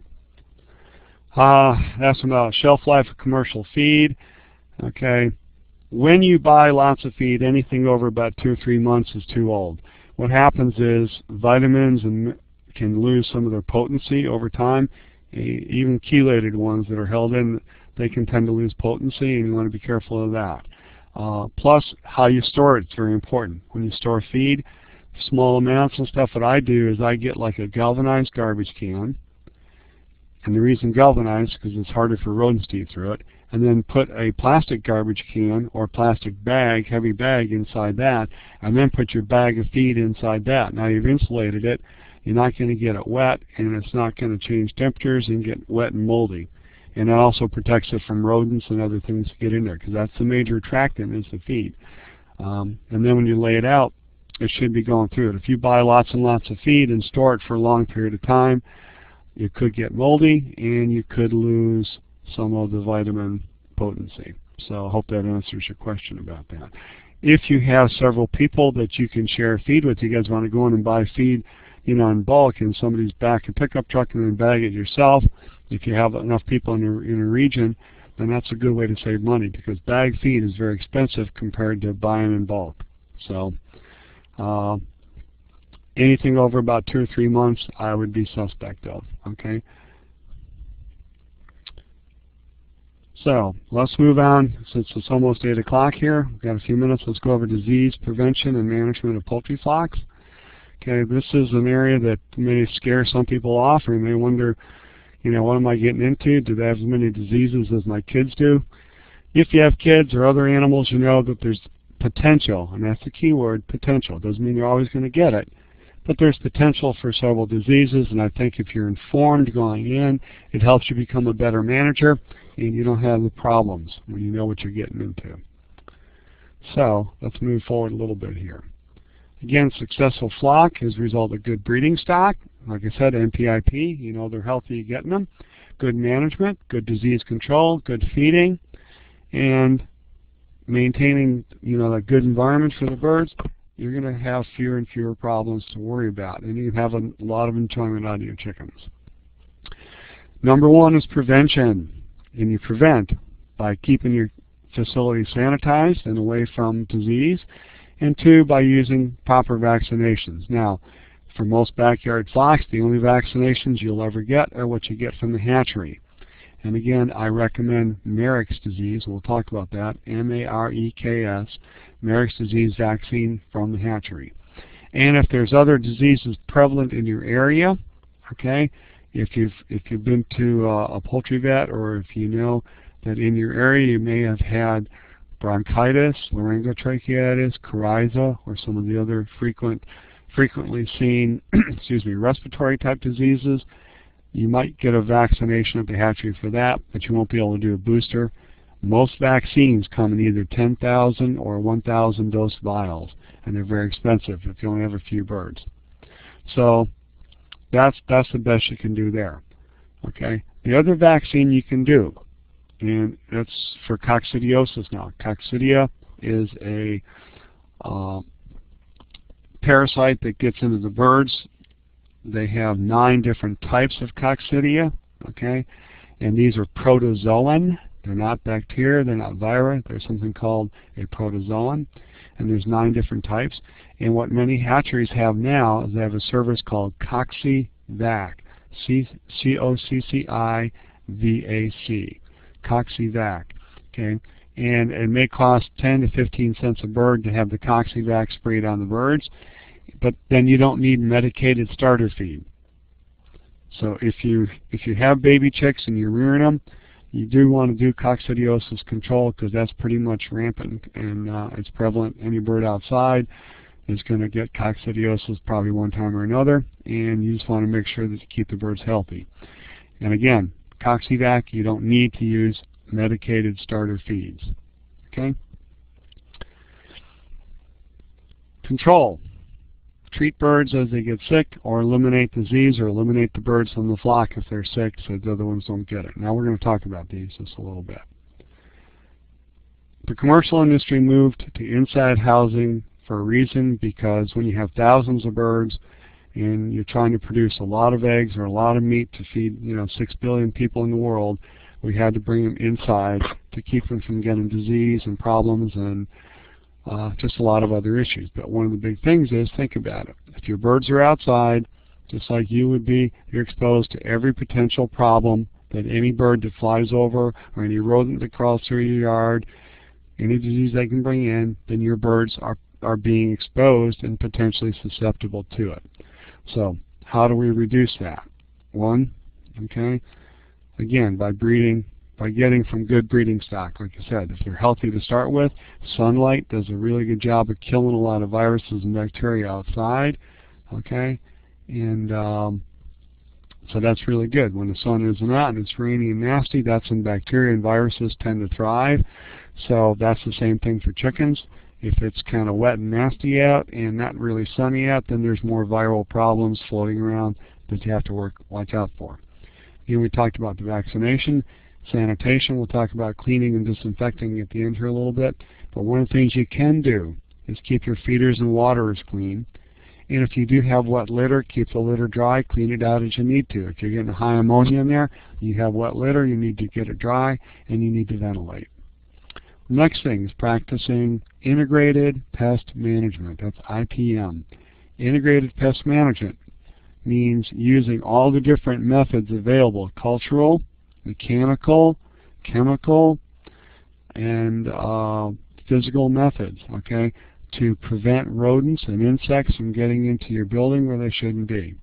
That's about shelf life of commercial feed. Okay. When you buy lots of feed, anything over about 2 or 3 months is too old. What happens is vitamins can lose some of their potency over time. Even chelated ones that are held in, they can tend to lose potency, and you want to be careful of that. Plus, how you store it is very important. When you store feed, small amounts and stuff, what I do is I get like a galvanized garbage can, and the reason galvanized is because it's harder for rodents to eat through it, and then put a plastic garbage can or plastic bag, heavy bag inside that, and then put your bag of feed inside that. Now you've insulated it. You're not going to get it wet, and it's not going to change temperatures and get wet and moldy. And it also protects it from rodents and other things to get in there, because that's the major attractant is the feed. And then when you lay it out, it should be going through it. If you buy lots and lots of feed and store it for a long period of time, it could get moldy, and you could lose some of the vitamin potency. So I hope that answers your question about that. If you have several people that you can share feed with, you guys want to go in and buy feed, in bulk, and somebody's back a pickup truck and then bag it yourself. If you have enough people in a region, then that's a good way to save money, because bag feed is very expensive compared to buying in bulk. So anything over about 2 or 3 months, I would be suspect of. Okay. So let's move on, since it's almost 8 o'clock here. We've got a few minutes. Let's go over disease prevention and management of poultry flocks. Okay, this is an area that may scare some people off, and they wonder, what am I getting into? Do they have as many diseases as my kids do? If you have kids or other animals, you know that there's potential, and that's the key word, potential. Doesn't mean you're always going to get it, but there's potential for several diseases, and I think if you're informed going in, it helps you become a better manager, and you don't have the problems when you know what you're getting into. So let's move forward a little bit here. Again, successful flock is a result of good breeding stock. Like I said, NPIP, they're healthy, you're getting them. Good management, good disease control, good feeding, and maintaining, a good environment for the birds. You're going to have fewer and fewer problems to worry about, and you have a lot of enjoyment out of your chickens. Number 1 is prevention, and you prevent by keeping your facility sanitized and away from disease, and 2, by using proper vaccinations. Now, for most backyard flocks, the only vaccinations you'll ever get are what you get from the hatchery. And again, I recommend Marek's disease. We'll talk about that. M-A-R-E-K-S, Marek's disease vaccine from the hatchery. And if there's other diseases prevalent in your area, okay, if you've been to a poultry vet, or if you know that in your area you may have had bronchitis, laryngotracheitis, coryza, or some of the other frequently seen respiratory type diseases, you might get a vaccination at the hatchery for that, but you won't be able to do a booster. Most vaccines come in either 10,000 or 1,000 dose vials, and they're very expensive if you only have a few birds. So that's the best you can do there. Okay. The other vaccine you can do, and that's for coccidiosis now. Coccidia is a parasite that gets into the birds. They have 9 different types of coccidia, okay? And these are protozoan. They're not bacteria, they're not vira. There's something called a protozoan, and there's 9 different types. And what many hatcheries have now is they have a service called CocciVac, C-O-C-C-I-V-A-C. Coccivac. Okay, and it may cost 10 to 15 cents a bird to have the Coccivac sprayed on the birds, but then you don't need medicated starter feed. So if you have baby chicks and you're rearing them, you do want to do coccidiosis control, because that's pretty much rampant and it's prevalent. Any bird outside is going to get coccidiosis probably one time or another, and you just want to make sure that you keep the birds healthy. And again, Coccivac, you don't need to use medicated starter feeds. Okay? Control. Treat birds as they get sick, or eliminate disease, or eliminate the birds from the flock if they're sick so the other ones don't get it. Now we're going to talk about these just a little bit. The commercial industry moved to inside housing for a reason, because when you have thousands of birds and you're trying to produce a lot of eggs or a lot of meat to feed 6 billion people in the world, we had to bring them inside to keep them from getting disease and problems and just a lot of other issues. But one of the big things is, think about it. If your birds are outside, just like you would be, you're exposed to every potential problem that any bird that flies over or any rodent that crawls through your yard, any disease they can bring in, then your birds are being exposed and potentially susceptible to it. So how do we reduce that? One, okay, again, by breeding, by getting from good breeding stock. Like I said, if they're healthy to start with, sunlight does a really good job of killing a lot of viruses and bacteria outside. Okay, and so that's really good. When the sun isn't out and it's rainy and nasty, that's when bacteria and viruses tend to thrive. So that's the same thing for chickens. If it's kind of wet and nasty out and not really sunny out, then there's more viral problems floating around that you have to watch out for. Here we talked about the vaccination. Sanitation, we'll talk about cleaning and disinfecting at the end here a little bit. But one of the things you can do is keep your feeders and waterers clean. And if you do have wet litter, keep the litter dry, clean it out as you need to. If you're getting high ammonia in there, you have wet litter, you need to get it dry, and you need to ventilate. The next thing is practicing integrated pest management. That's IPM. Integrated pest management means using all the different methods available: cultural, mechanical, chemical, and physical methods, okay, to prevent rodents and insects from getting into your building where they shouldn't be.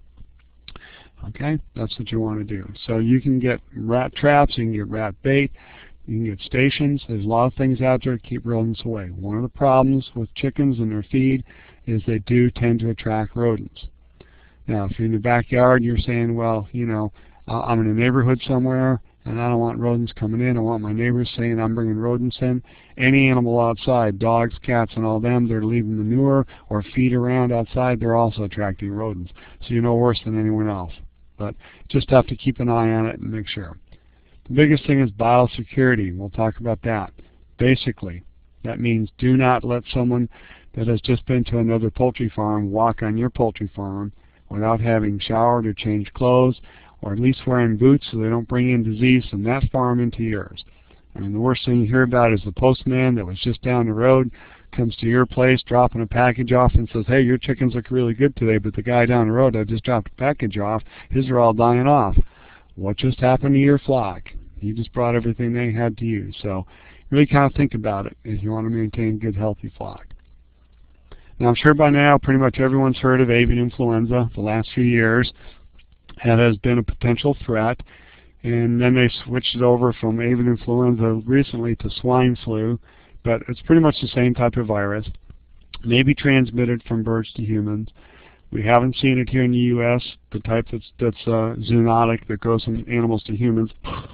Okay, that's what you want to do. So you can get rat traps, you can get rat bait, you can get stations. There's a lot of things out there to keep rodents away. One of the problems with chickens and their feed is they do tend to attract rodents. Now, if you're in the backyard, you're saying, well, I'm in a neighborhood somewhere, and I don't want rodents coming in. I want my neighbors saying I'm bringing rodents in. Any animal outside, dogs, cats, and all them, they're leaving manure or feed around outside, they're also attracting rodents. So you're no worse than anyone else. But just have to keep an eye on it and make sure. The biggest thing is biosecurity. We'll talk about that. Basically, that means do not let someone that has just been to another poultry farm walk on your poultry farm without having showered or changed clothes, or at least wearing boots so they don't bring in disease from that farm into yours. I mean, the worst thing you hear about is the postman that was just down the road comes to your place dropping a package off and says, hey, your chickens look really good today, but the guy down the road that just dropped a package off, his are all dying off. What just happened to your flock? You just brought everything they had to use. So really kind of think about it if you want to maintain a good, healthy flock. Now, I'm sure by now pretty much everyone's heard of avian influenza the last few years. That has been a potential threat, and then they switched it over from avian influenza recently to swine flu, but it's pretty much the same type of virus. May be transmitted from birds to humans. We haven't seen it here in the U.S., the type that's zoonotic, that goes from animals to humans,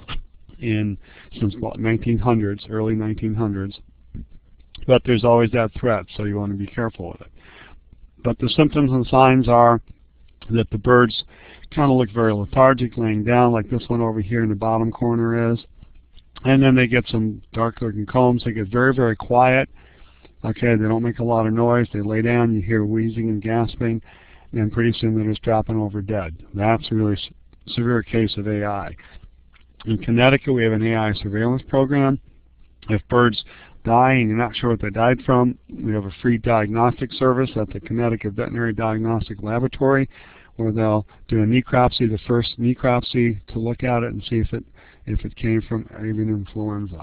since about 1900s, early 1900s. But there's always that threat, so you want to be careful with it. But the symptoms and signs are that the birds kind of look very lethargic, laying down, like this one over here in the bottom corner is. And then they get some dark-looking combs. They get very, very quiet. Okay, they don't make a lot of noise. They lay down. You hear wheezing and gasping, and pretty soon they're just dropping over dead. That's a really severe case of AI. In Connecticut, we have an AI surveillance program. If birds die and you're not sure what they died from, we have a free diagnostic service at the Connecticut Veterinary Diagnostic Laboratory, where they'll do a necropsy, the first necropsy, to look at it and see if if it came from avian influenza.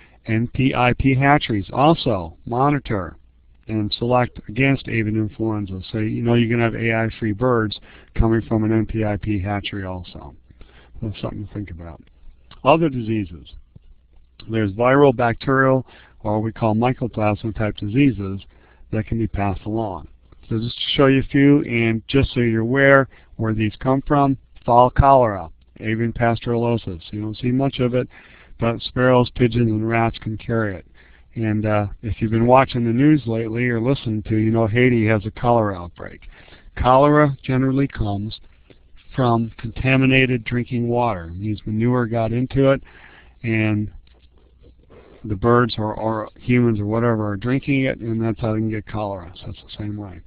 NPIP hatcheries also monitor and select against avian influenza. So you know you're going to have AI-free birds coming from an NPIP hatchery also. That's something to think about. Other diseases. There's viral, bacterial, or what we call mycoplasma type diseases that can be passed along. So just to show you a few, and just so you're aware where these come from, fall cholera, avian pasteurellosis. You don't see much of it, but sparrows, pigeons, and rats can carry it. And if you've been watching the news lately or listening to, you know Haiti has a cholera outbreak. Cholera generally comes from contaminated drinking water. It means manure got into it, and the birds or humans or whatever are drinking it, and that's how they can get cholera. So it's the same way.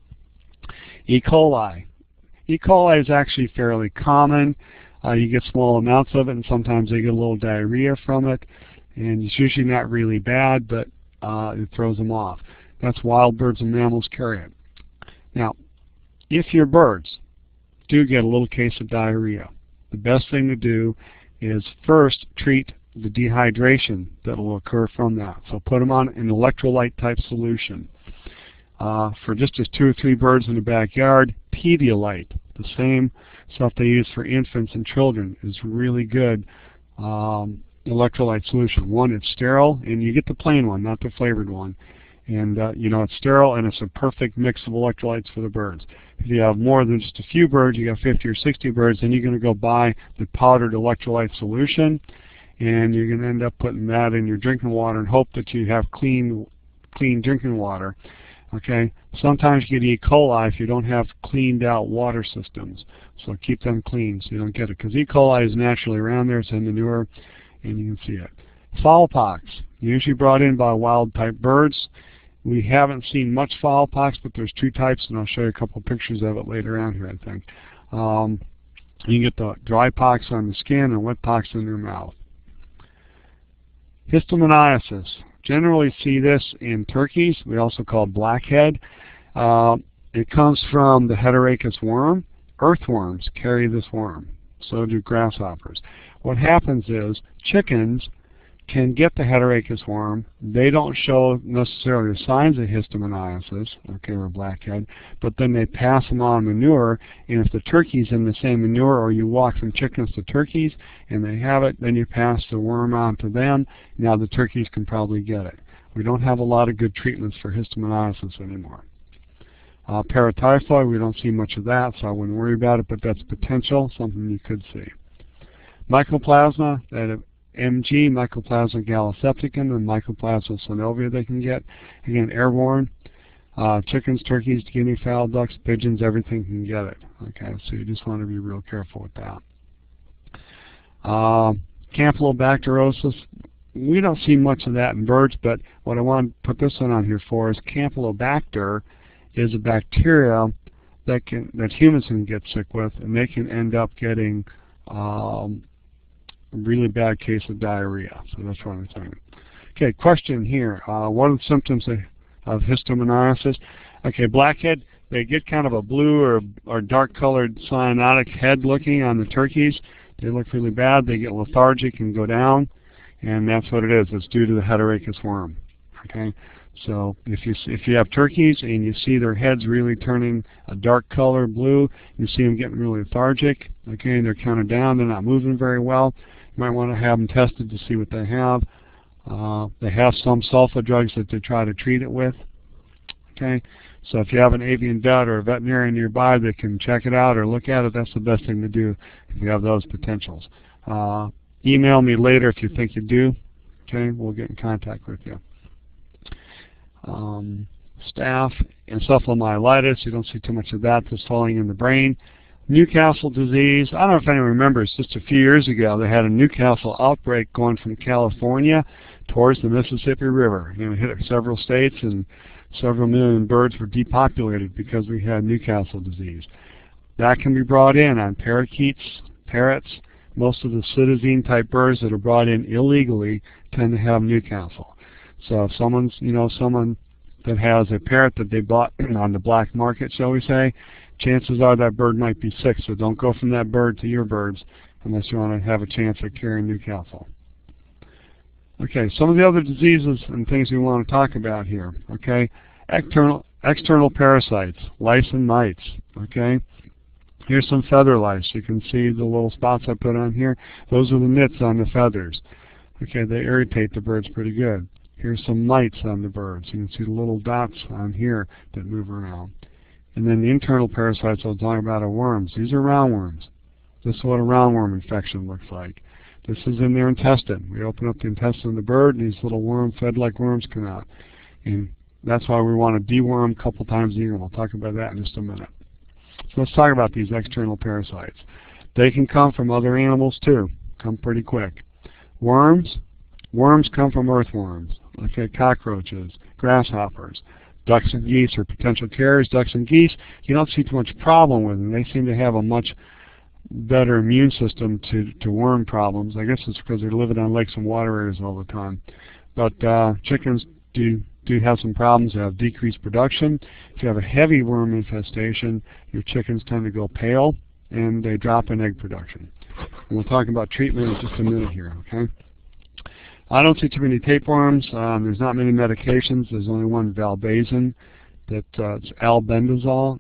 E. coli. E. coli is actually fairly common. You get small amounts of it, and sometimes they get a little diarrhea from it, and it's usually not really bad, but it throws them off. That's wild birds and mammals carry it. Now, if your birds do get a little case of diarrhea, the best thing to do is first treat the dehydration that will occur from that. So put them on an electrolyte type solution. For just as 2 or 3 birds in the backyard, Pedialyte, the same stuff they use for infants and children, is really good electrolyte solution. One, it's sterile, and you get the plain one, not the flavored one. And you know, it's sterile, and it's a perfect mix of electrolytes for the birds. If you have more than just a few birds, you got 50 or 60 birds, then you're going to go buy the powdered electrolyte solution, and you're going to end up putting that in your drinking water and hope that you have clean drinking water. Okay, sometimes you get E. coli if you don't have cleaned out water systems. So keep them clean so you don't get it, because E. coli is naturally around there. It's in manure, and you can see it. Foulpox, usually brought in by wild type birds. We haven't seen much foulpox, but there's 2 types, and I'll show you a couple pictures of it later on here, I think. You can get the dry pox on the skin and wet pox in your mouth. Histomoniasis. Generally see this in turkeys. We also call blackhead. It comes from the heterachus worm. Earthworms carry this worm. So do grasshoppers. What happens is chickens can get the heterachus worm. They don't show necessarily the signs of histomoniasis, okay, or blackhead, but then they pass them on manure, and if the turkey's in the same manure, or you walk from chickens to turkeys and they have it, then you pass the worm on to them. Now the turkeys can probably get it. We don't have a lot of good treatments for histomoniasis anymore. Paratyphoid, we don't see much of that, so I wouldn't worry about it, but that's potential, something you could see. Mycoplasma, MG, Mycoplasma gallisepticum, and Mycoplasma synovia they can get. Again, airborne. Chickens, turkeys, guinea fowl, ducks, pigeons, everything can get it. Okay, so you just want to be real careful with that. Campylobacterosis, we don't see much of that in birds, but what I want to put this one on here for is Campylobacter is a bacteria that humans can get sick with, and they can end up getting a really bad case of diarrhea. So that's what I'm saying. Okay, question here. What are the symptoms of histomoniasis? Okay, blackhead, they get kind of a blue or dark colored cyanotic head looking on the turkeys. They look really bad. They get lethargic and go down, and that's what it is. It's due to the heterachus worm. Okay, so if you have turkeys and you see their heads really turning a dark color blue, you see them getting really lethargic. Okay, they're kind of down. They're not moving very well. You might want to have them tested to see what they have. They have some sulfa drugs that they try to treat it with. Okay, so if you have an avian vet or a veterinarian nearby that can check it out or look at it, that's the best thing to do if you have those potentials. Email me later if you think you do. Okay, we'll get in contact with you. Staph, encephalomyelitis, you don't see too much of that, the swelling in the brain. Newcastle disease, I don't know if anyone remembers, just a few years ago they had a Newcastle outbreak going from California towards the Mississippi River. You know, it hit several states and several million birds were depopulated because we had Newcastle disease. That can be brought in on parakeets, parrots. Most of the citizen type birds that are brought in illegally tend to have Newcastle. So if someone that has a parrot that they bought on the black market, shall we say, chances are that bird might be sick. So don't go from that bird to your birds unless you want to have a chance at carrying Newcastle. Okay, some of the other diseases and things we want to talk about here. Okay, external parasites, lice and mites. Okay, here's some feather lice. You can see the little spots I put on here. Those are the nits on the feathers. Okay, they irritate the birds pretty good. Here's some mites on the birds. You can see the little dots on here that move around. And then the internal parasites I was talking about are worms. These are roundworms. This is what a roundworm infection looks like. This is in their intestine. We open up the intestine of the bird, and these little fed-like worms come out. And that's why we want to deworm a couple times a year, and we'll talk about that in just a minute. So let's talk about these external parasites. They can come from other animals too. Come pretty quick. Worms come from earthworms. Okay, cockroaches, grasshoppers. Ducks and geese are potential carriers. Ducks and geese, you don't see too much problem with them. They seem to have a much better immune system to worm problems. I guess it's because they're living on lakes and water areas all the time. But chickens do have some problems. They have decreased production. If you have a heavy worm infestation, your chickens tend to go pale and they drop in egg production. And we'll talk about treatment in just a minute here, okay? I don't see too many tapeworms. There's not many medications. There's only one valbazin. It's albendazole,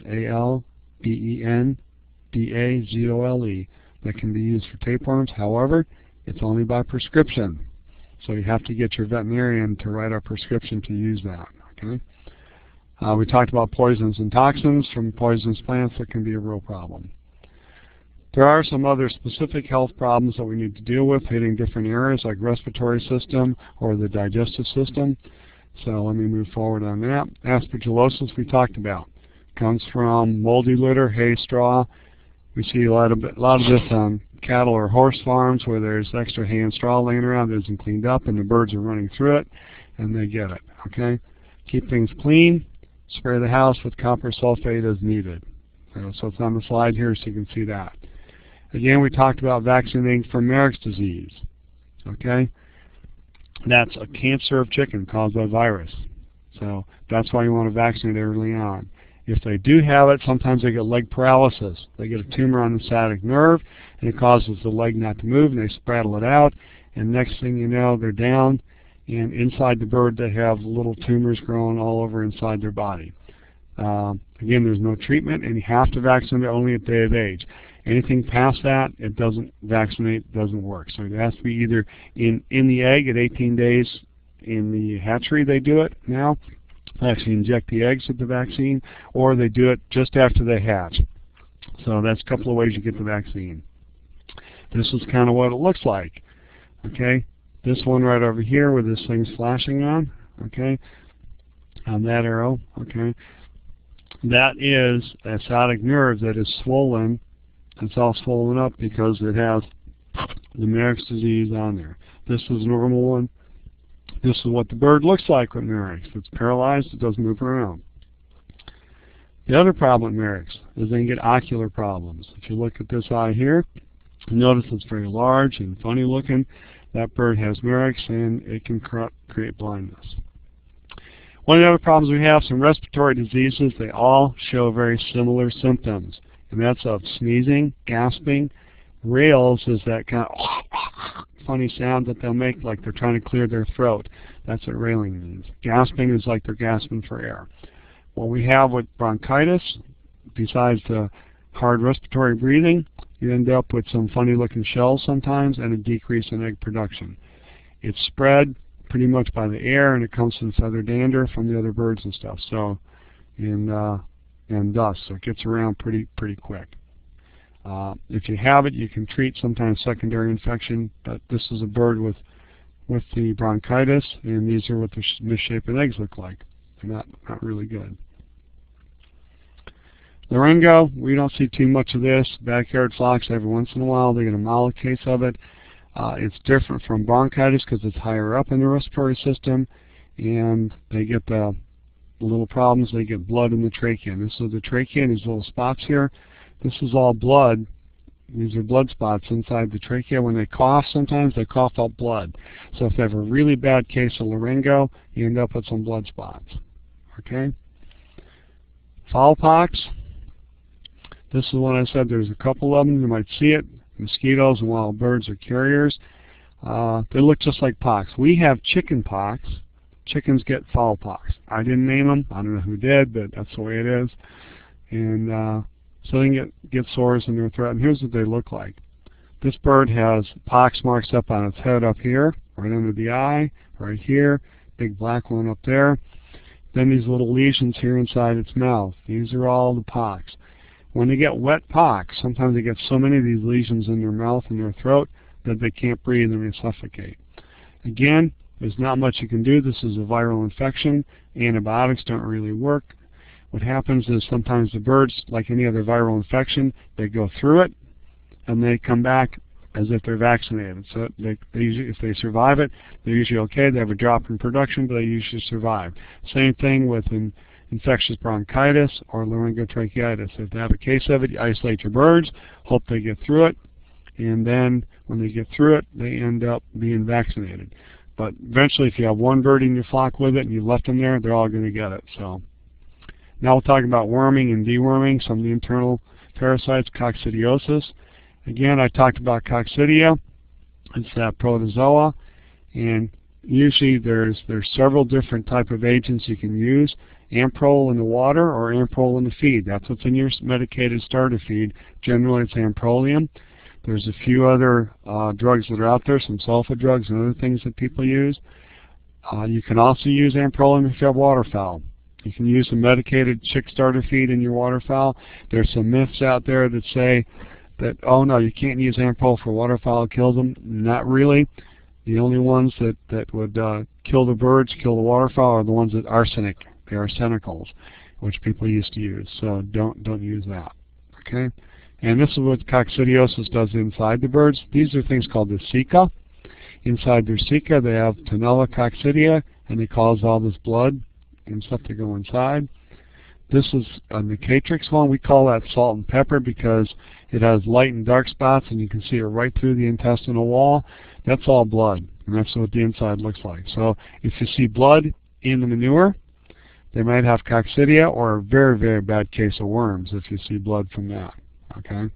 ALBENDAZOLE, that can be used for tapeworms. However, it's only by prescription. So you have to get your veterinarian to write a prescription to use that. Okay. We talked about poisons and toxins from poisonous plants that can be a real problem. There are some other specific health problems that we need to deal with hitting different areas like respiratory system or the digestive system. So let me move forward on that. Aspergillosis we talked about. Comes from moldy litter, hay, straw. We see a lot of this on cattle or horse farms where there's extra hay and straw laying around that isn't cleaned up and the birds are running through it and they get it. Okay. Keep things clean. Spray the house with copper sulfate as needed. So it's on the slide here so you can see that. Again, we talked about vaccinating for Marek's disease. Okay? That's a cancer of chicken caused by virus. So that's why you want to vaccinate early on. If they do have it, sometimes they get leg paralysis. They get a tumor on the sciatic nerve, and it causes the leg not to move, and they spraddle it out, and next thing you know, they're down, and inside the bird they have little tumors growing all over inside their body. Again, there's no treatment, and you have to vaccinate only at day of age. Anything past that, it doesn't vaccinate, doesn't work. So it has to be either in the egg at 18 days in the hatchery they do it now. They actually inject the eggs with the vaccine, or they do it just after they hatch. So that's a couple of ways you get the vaccine. This is kind of what it looks like. Okay, this one right over here where this thing's flashing on, okay, on that arrow, okay, that is a sciatic nerve that is swollen. It's all swollen up because it has the Marek's disease on there. This is a normal one. This is what the bird looks like with Marek's. If it's paralyzed, it doesn't move around. The other problem with Marek's is they can get ocular problems. If you look at this eye here, you notice it's very large and funny looking. That bird has Marek's and it can create blindness. One of the other problems we have, some respiratory diseases, they all show very similar symptoms. And that's of sneezing, gasping. Rales is that kind of funny sound that they'll make like they're trying to clear their throat. That's what railing means. Gasping is like they're gasping for air. What we have with bronchitis, besides the hard respiratory breathing, you end up with some funny looking shells sometimes and a decrease in egg production. It's spread pretty much by the air, and it comes from feather dander from the other birds and stuff. So, and dust, so it gets around pretty quick. If you have it, you can treat sometimes secondary infection, but this is a bird with the bronchitis, and these are what the misshapen eggs look like. They're not really good. Laringo, we don't see too much of this. Backyard flocks, every once in a while, they get a mild case of it. It's different from bronchitis because it's higher up in the respiratory system, and they get the little problems. They get blood in the trachea. And this is the trachea, these little spots here. This is all blood. These are blood spots inside the trachea. When they cough, sometimes they cough out blood. So if they have a really bad case of laryngo, you end up with some blood spots. Okay? Fowl pox. This is one I said there's a couple of them. You might see it. mosquitoes and wild birds are carriers. They look just like pox. We have chicken pox. Chickens get fowl pox. I didn't name them. I don't know who did, but that's the way it is. And so they can get sores in their throat. And here's what they look like. This bird has pox marks up on its head up here, right under the eye, right here, big black one up there. Then these little lesions here inside its mouth. These are all the pox. When they get wet pox, sometimes they get so many of these lesions in their mouth and their throat that they can't breathe and they suffocate. Again, there's not much you can do. This is a viral infection. Antibiotics don't really work. What happens is sometimes the birds, like any other viral infection, they go through it and they come back as if they're vaccinated. So they usually, if they survive it, they're usually okay. They have a drop in production, but they usually survive. Same thing with infectious bronchitis or laryngotracheitis. If they have a case of it, you isolate your birds, hope they get through it, and then when they get through it, they end up being vaccinated. But eventually, if you have one bird in your flock with it and you left them there, they're all going to get it. So now we'll talk about worming and deworming, some of the internal parasites, coccidiosis. Again, I talked about coccidia. It's that protozoa, and usually there's several different type of agents you can use. Amprol in the water or Amprol in the feed. That's what's in your medicated starter feed. Generally, it's Amprolium. There's a few other drugs that are out there, some sulfa drugs and other things that people use. You can also use Amprolium if you have waterfowl. You can use a medicated chick starter feed in your waterfowl. There's some myths out there that say that, oh no, you can't use Amprol for waterfowl, it kills them. Not really. The only ones that would kill the birds, kill the waterfowl, are the ones that arsenic. They're arsenicals, which people used to use. So don't use that. Okay? And this is what coccidiosis does inside the birds. These are things called the ceca. Inside their ceca, they have Tenella coccidia, and they cause all this blood and stuff to go inside. This is a Nicatrix one. We call that salt and pepper because it has light and dark spots, and you can see it right through the intestinal wall. That's all blood, and that's what the inside looks like. So if you see blood in the manure, they might have coccidia or a very, very bad case of worms if you see blood from that. Okay.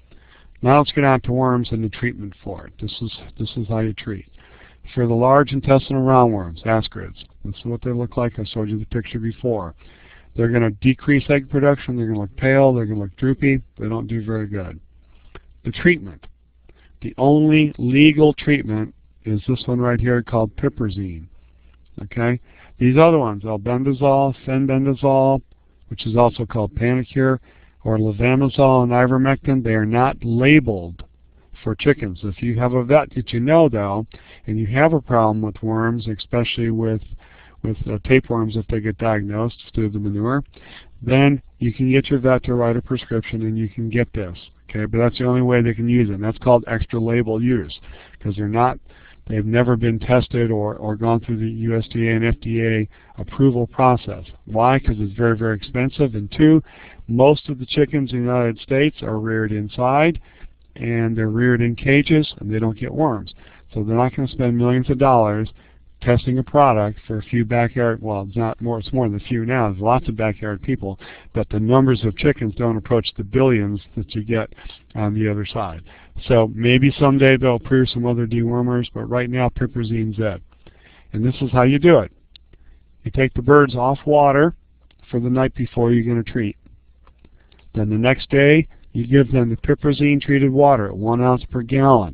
Now let's get on to worms and the treatment for it. This is how you treat. For the large intestinal roundworms, ascarids, this is what they look like. I showed you the picture before. They're going to decrease egg production. They're going to look pale. They're going to look droopy. They don't do very good. The treatment. The only legal treatment is this one right here called piperazine. Okay. These other ones, albendazole, fenbendazole, which is also called Panacur, or levamisole and ivermectin, they are not labeled for chickens. If you have a vet that you know, though, and you have a problem with worms, especially with tapeworms if they get diagnosed through the manure, then you can get your vet to write a prescription and you can get this. Okay, but that's the only way they can use it. And that's called extra label use, because they've never been tested or gone through the USDA and FDA approval process. Why? Because it's very, very expensive. And two, most of the chickens in the United States are reared inside, and they're reared in cages, and they don't get worms. So they're not going to spend millions of dollars testing a product for a few backyard, well, it's more than a few now. There's lots of backyard people, but the numbers of chickens don't approach the billions that you get on the other side. So maybe someday they'll approve some other dewormers, but right now piperazine it. And this is how you do it. You take the birds off water for the night before you're going to treat. Then the next day, you give them the piperazine treated water at 1 ounce per gallon.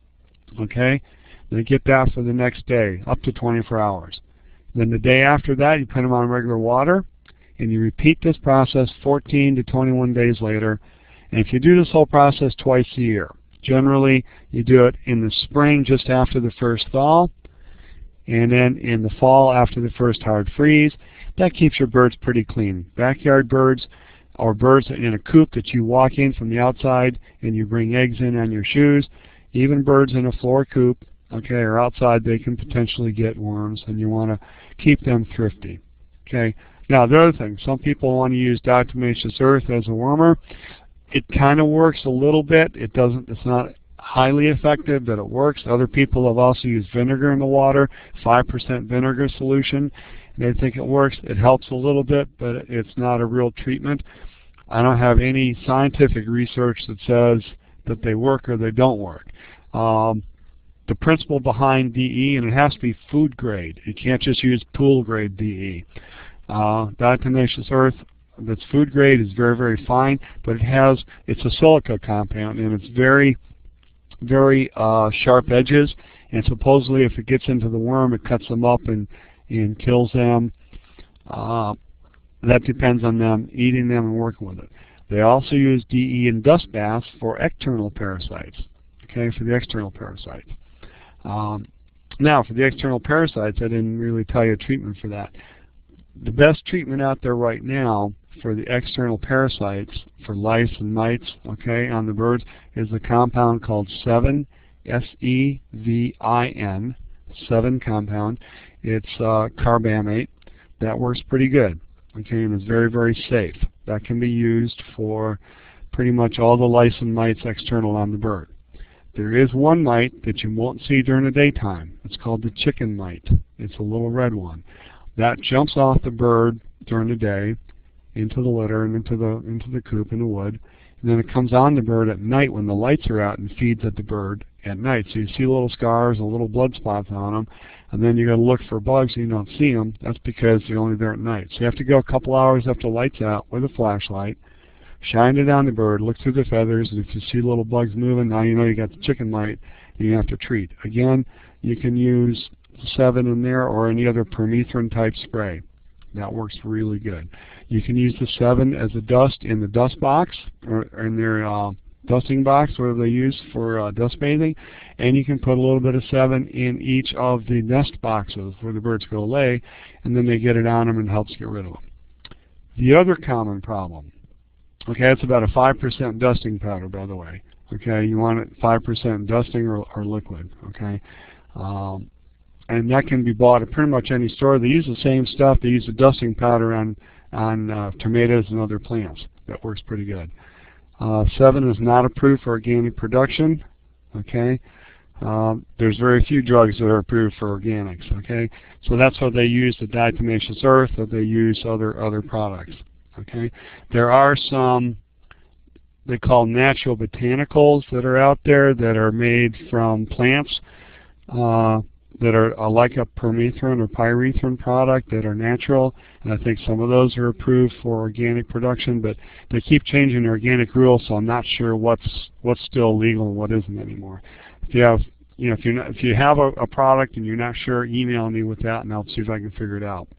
Okay? They get that for the next day, up to 24 hours. Then the day after that, you put them on regular water, and you repeat this process 14 to 21 days later. And if you do this whole process twice a year, generally you do it in the spring just after the first thaw, and then in the fall after the first hard freeze. That keeps your birds pretty clean. Backyard birds, or birds in a coop that you walk in from the outside and you bring eggs in on your shoes, even birds in a floor coop, okay, or outside, they can potentially get worms, and you want to keep them thrifty. Okay. Now the other thing, some people want to use diatomaceous earth as a wormer. It kind of works a little bit. It's not highly effective, but it works. Other people have also used vinegar in the water, 5% vinegar solution. They think it works. It helps a little bit, but it's not a real treatment. I don't have any scientific research that says that they work or they don't work. The principle behind DE, and it has to be food grade. You can't just use pool grade DE. Diatomaceous earth that's food grade is very, very fine, but it's a silica compound, and it's very, very sharp edges, and supposedly if it gets into the worm, it cuts them up and kills them. That depends on them eating them and working with it. They also use DE in dust baths for external parasites, okay, for the external parasites. Now, for the external parasites, I didn't really tell you a treatment for that. The best treatment out there right now for the external parasites, for lice and mites, okay, on the birds, is a compound called Sevin, S-E-V-I-N, Sevin compound. It's carbamate. That works pretty good, okay, and it's very, very safe. That can be used for pretty much all the lice and mites external on the bird. There is one mite that you won't see during the daytime. It's called the chicken mite. It's a little red one. That jumps off the bird during the day into the litter and into the coop in the wood, and then it comes on the bird at night when the lights are out and feeds at the bird at night. So you see little scars and little blood spots on them, and then you got to look for bugs and you don't see them. That's because they're only there at night. So you have to go a couple hours after the lights out with a flashlight, shine it on the bird, look through the feathers, and if you see little bugs moving, now you know you got the chicken mite and you have to treat. Again, you can use Sevin in there or any other permethrin type spray. That works really good. You can use the Sevin as a dust in the dust box or in their dusting box, whatever they use for dust bathing, and you can put a little bit of Sevin in each of the nest boxes where the birds go lay, and then they get it on them and helps get rid of them. The other common problem, okay, it's about a 5% dusting powder, by the way. Okay, you want it 5% dusting or liquid. Okay, and that can be bought at pretty much any store. They use the same stuff. They use the dusting powder on tomatoes and other plants. That works pretty good. Sevin is not approved for organic production. Okay, there's very few drugs that are approved for organics. Okay, so that's why they use the diatomaceous earth, or they use other products. Okay, there are some they call natural botanicals that are out there that are made from plants that are like a permethrin or pyrethrin product that are natural, and I think some of those are approved for organic production, but they keep changing the organic rules, so I'm not sure what's still legal and what isn't anymore. If you have, if you have a product and you're not sure, email me with that, and I'll see if I can figure it out.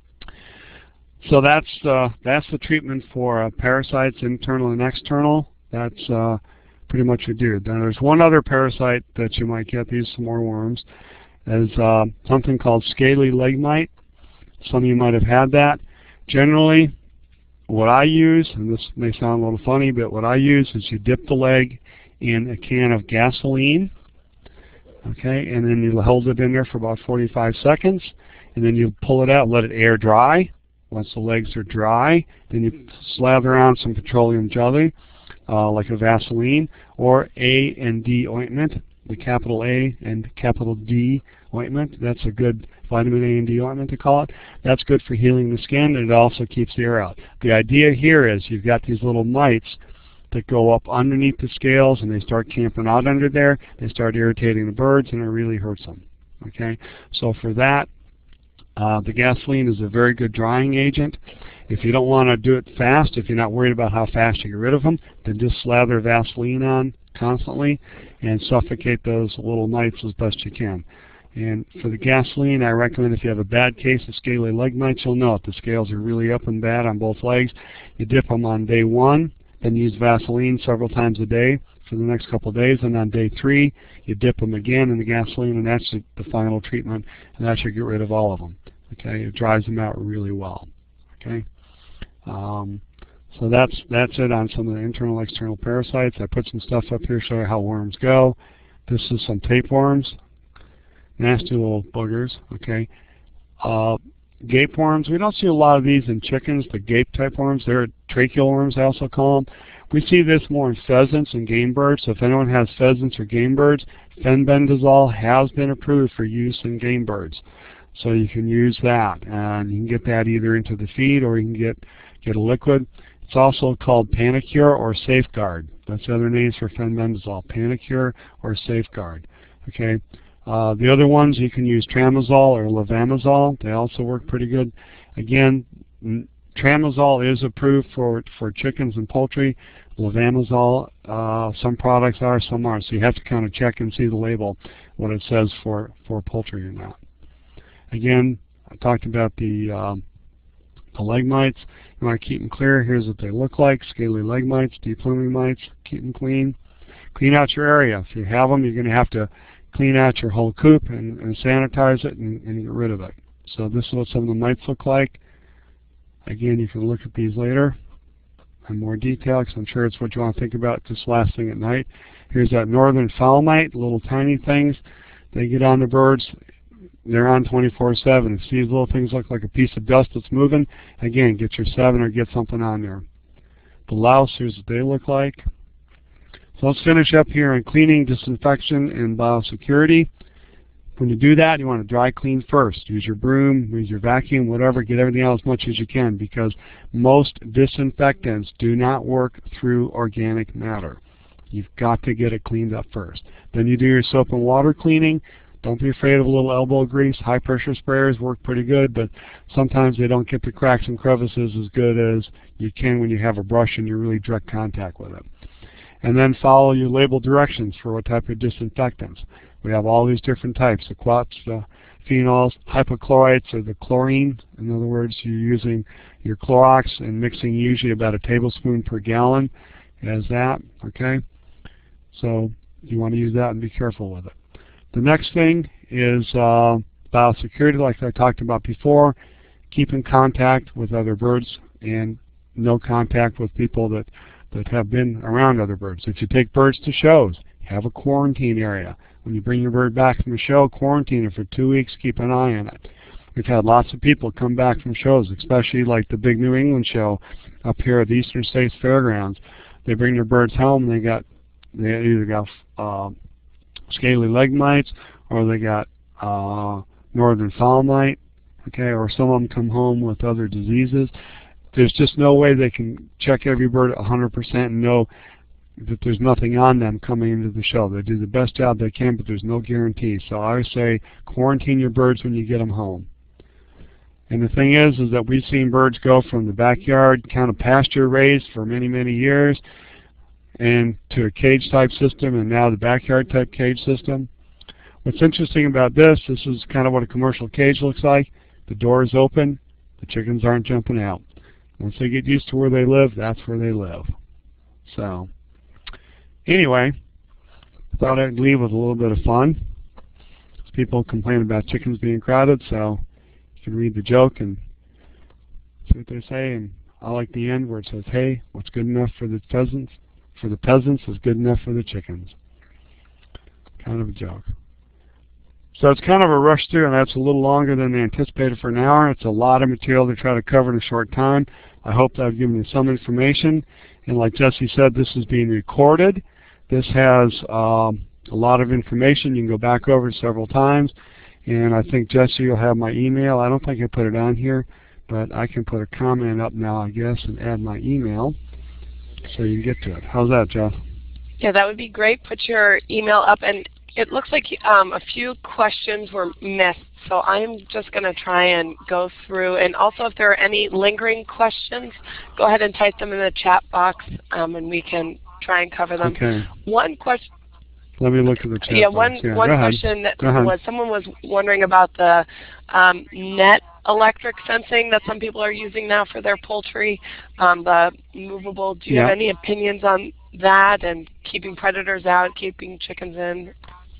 So that's the treatment for parasites, internal and external. That's pretty much what you do. Then there's one other parasite that you might get. These are some more worms. Is something called scaly leg mite. Some of you might have had that. Generally, what I use, and this may sound a little funny, but what I use is you dip the leg in a can of gasoline, okay, and then you hold it in there for about 45 seconds, and then you pull it out, let it air dry. Once the legs are dry, then you slather on some petroleum jelly, like a Vaseline, or A and D ointment. The capital A and capital D ointment. That's a good vitamin A and D ointment to call it. That's good for healing the skin, and it also keeps the air out. The idea here is you've got these little mites that go up underneath the scales, and they start camping out under there. They start irritating the birds, and it really hurts them. Okay, so for that, the gasoline is a very good drying agent. If you don't want to do it fast, if you're not worried about how fast you get rid of them, then just slather Vaseline on constantly and suffocate those little mites as best you can. And for the gasoline, I recommend if you have a bad case of scaly leg mites, you'll know it. The scales are really up and bad on both legs. You dip them on day 1, then use Vaseline several times a day for the next couple of days, and on day 3, you dip them again in the gasoline, and that's the final treatment, and that should get rid of all of them. Okay, it dries them out really well. Okay, so that's it on some of the internal and external parasites. I put some stuff up here to show you how worms go. This is some tapeworms, nasty little boogers. Okay, gape worms. We don't see a lot of these in chickens. The gape type worms, they're tracheal worms, I also call them. We see this more in pheasants and game birds. So if anyone has pheasants or game birds, fenbendazole has been approved for use in game birds. So you can use that, and you can get that either into the feed or you can get a liquid. It's also called Panicure or Safeguard. That's the other names for fenbendazole, Panicure or Safeguard. Okay. The other ones, you can use tramadol or levamisole. They also work pretty good. Again, tramadol is approved for chickens and poultry. Levamisole, some products are, some aren't. So you have to kind of check and see the label, what it says for poultry or not. Again, I talked about the leg mites. You want to keep them clear. Here's what they look like: scaly leg mites, depluming mites. Keep them clean. Clean out your area. If you have them, you're going to have to clean out your whole coop and sanitize it and get rid of it. So this is what some of the mites look like. Again, you can look at these later in more detail, because I'm sure it's what you want to think about this last thing at night. Here's that northern fowl mite, little tiny things. They get on the birds. They're on 24/7. If these little things look like a piece of dust that's moving, again, get your 7 or get something on there. The louse, here's what they look like. So let's finish up here on cleaning, disinfection, and biosecurity. When you do that, you want to dry clean first. Use your broom, use your vacuum, whatever. Get everything out as much as you can, because most disinfectants do not work through organic matter. You've got to get it cleaned up first. Then you do your soap and water cleaning. Don't be afraid of a little elbow grease. High pressure sprayers work pretty good, but sometimes they don't get the cracks and crevices as good as you can when you have a brush and you're really direct contact with it. And then follow your label directions for what type of disinfectants. We have all these different types: the quats, the phenols, hypochlorites, or the chlorine. In other words, you're using your Clorox and mixing usually about a tablespoon per gallon as that. Okay, so you want to use that and be careful with it. The next thing is biosecurity, like I talked about before. Keep in contact with other birds and no contact with people that have been around other birds. If you take birds to shows, have a quarantine area. When you bring your bird back from a show, quarantine it for 2 weeks, keep an eye on it. We've had lots of people come back from shows, especially like the big New England show up here at the Eastern States Fairgrounds. They bring their birds home, they either got scaly leg mites, or they got northern fowl mite, okay, or some of them come home with other diseases. There's just no way they can check every bird 100% and know that there's nothing on them coming into the show. They do the best job they can, but there's no guarantee. So I always say quarantine your birds when you get them home. And the thing is that we've seen birds go from the backyard kind of pasture raised for many, many years and to a cage type system, and now the backyard type cage system. What's interesting about this is kind of what a commercial cage looks like. The door is open, the chickens aren't jumping out. Once they get used to where they live, that's where they live. So anyway, I thought I'd leave with a little bit of fun. People complain about chickens being crowded, so you can read the joke and see what they say. And I like the end where it says, "Hey, what's good enough for the peasants is good enough for the chickens." Kind of a joke. So it's kind of a rush through, and that's a little longer than they anticipated for an hour. It's a lot of material to try to cover in a short time. I hope that I've given you some information. And like Jesse said, this is being recorded. This has a lot of information. You can go back over it several times. And I think, Jesse, you'll have my email. I don't think I put it on here, but I can put a comment up now, I guess, and add my email so you can get to it. How's that, Jeff? Yeah, that would be great. Put your email up. And it looks like a few questions were missed, so I'm just going to try and go through. And also, if there are any lingering questions, go ahead and type them in the chat box, and we can try and cover them. Okay. One question. Let me look at the chat Yeah, box. one question that was, someone was wondering about the net electric fencing that some people are using now for their poultry, the movable. Do you have any opinions on that, and keeping predators out, keeping chickens in?